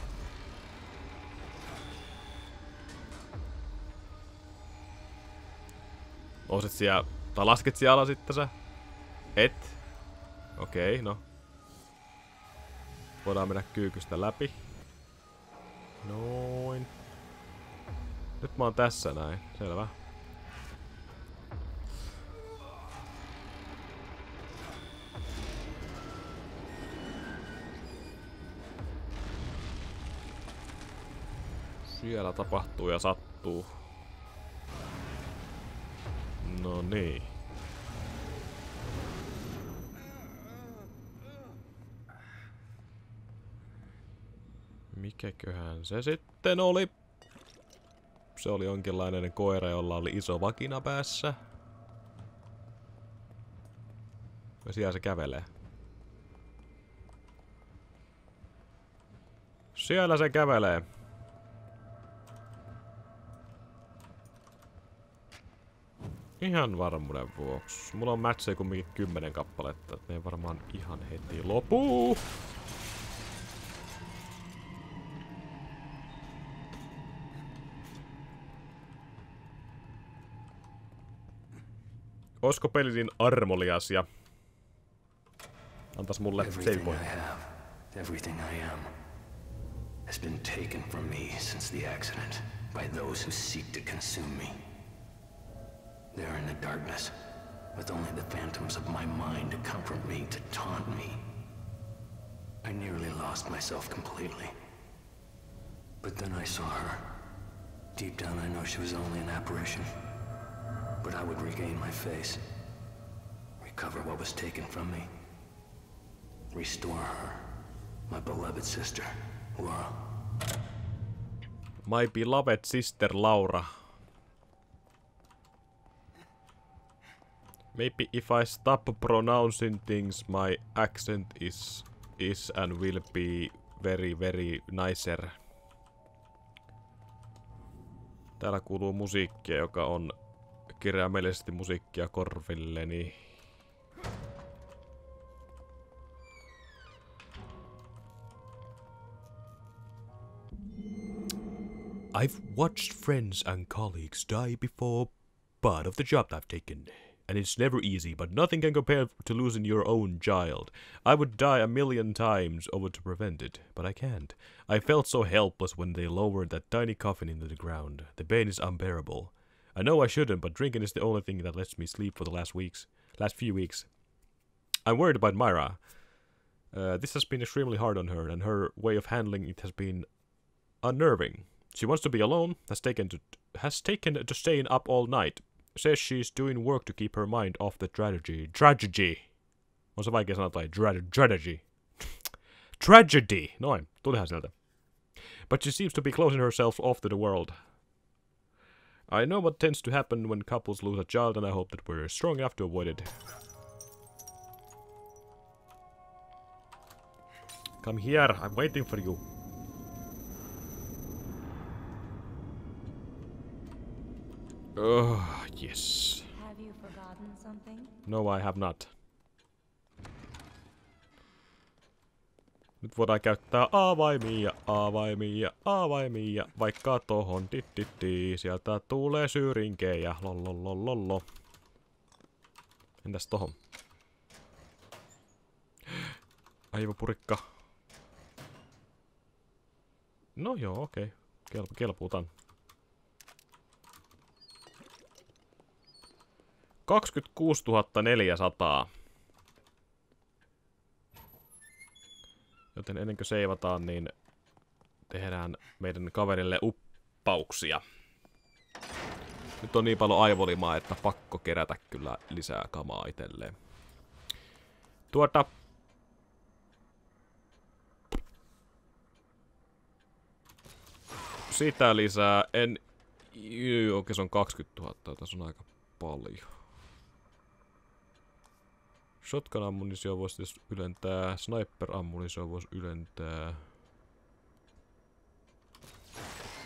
Nouset siellä, tai lasket siellä sitten sä? Et? Okei, okay, no. Voidaan mennä kyykystä läpi. Noin. Nyt mä oon tässä näin, selvä. Siellä tapahtuu ja sattuu. No niin. Mikäköhän se sitten oli? Se oli jonkinlainen koira, jolla oli iso vakina päässä. Ja siellä se kävelee. Siellä se kävelee. Ihan varmuuden vuoksi. Mulla on matcheja kumminkin kymmenen kappaletta, et ne ei varmaan ihan heti lopu. Oisko peli niin armolias ja antais mulle save point. Everything I am has been taken from me since the accident by those who seek to consume me. They are in the darkness, with only the phantoms of my mind to comfort me, to taunt me. I nearly lost myself completely. But then I saw her. Deep down I know she was only an apparition. But I would regain my face. Recover what was taken from me. Restore her, my beloved sister, Laura. My beloved sister Laura. Maybe if I stop pronouncing things, my accent is is and will be very very nicer. Täällä kuuluu musiikkia, joka on kirjaimellisesti musiikkia korvilleni. I've watched friends and colleagues die before, part of the job I've taken. And it's never easy, but nothing can compare to losing your own child. I would die a million times over to prevent it, but I can't. I felt so helpless when they lowered that tiny coffin into the ground. The pain is unbearable. I know I shouldn't, but drinking is the only thing that lets me sleep for the last weeks, last few weeks. I'm worried about Myra. Uh, this has been extremely hard on her, and her way of handling it has been unnerving. She wants to be alone, has taken to has taken to staying up all night. Says she's doing work to keep her mind off the tragedy. Tragedy. On se vaikea sanoa toi tragedy. Tragedy. Noin, tulihan sieltä. But she seems to be closing herself off to the world. I know what tends to happen when couples lose a child, and I hope that we're strong enough to avoid it. Come here, I'm waiting for you. Oh, yes. Have you forgotten something? No, I have not. Nyt voidaan käyttää avaimia, avaimia, avaimia, vaikka tohon tittitti, sieltä tulee syyrinkejä, lollololollo. Entäs tohon? Aivopurikka. No joo, okei. Okay. Kelp kelpuutan. kaksikymmentäkuusituhatta neljäsataa. Joten ennen kuin seivataan, niin tehdään meidän kaverille uppauksia. Nyt on niin paljon aivolimaa, että pakko kerätä kyllä lisää kamaa itselleen. Tuota... Sitä lisää en... Okei, se on kaksikymmentätuhatta, tässä on aika paljon. Shotgun-ammunisio voisi ylentää, sniper-ammunisio voisi ylentää.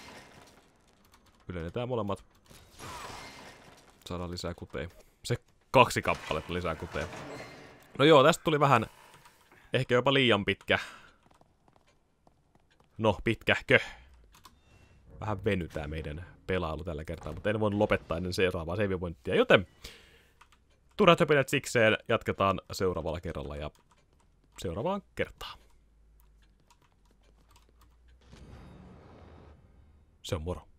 Ylennetään molemmat. Saadaan lisää kuteja. Se kaksi kappaletta lisää kuteen. No joo, tästä tuli vähän, ehkä jopa liian pitkä. No, pitkähkö. Vähän venytää meidän pelailu tällä kertaa, mutta en voinut lopettaa ennen seuraavaa save pointtia, joten turhat höpinät sikseen, jatketaan seuraavalla kerralla ja seuraavaan kertaan. Se on moro.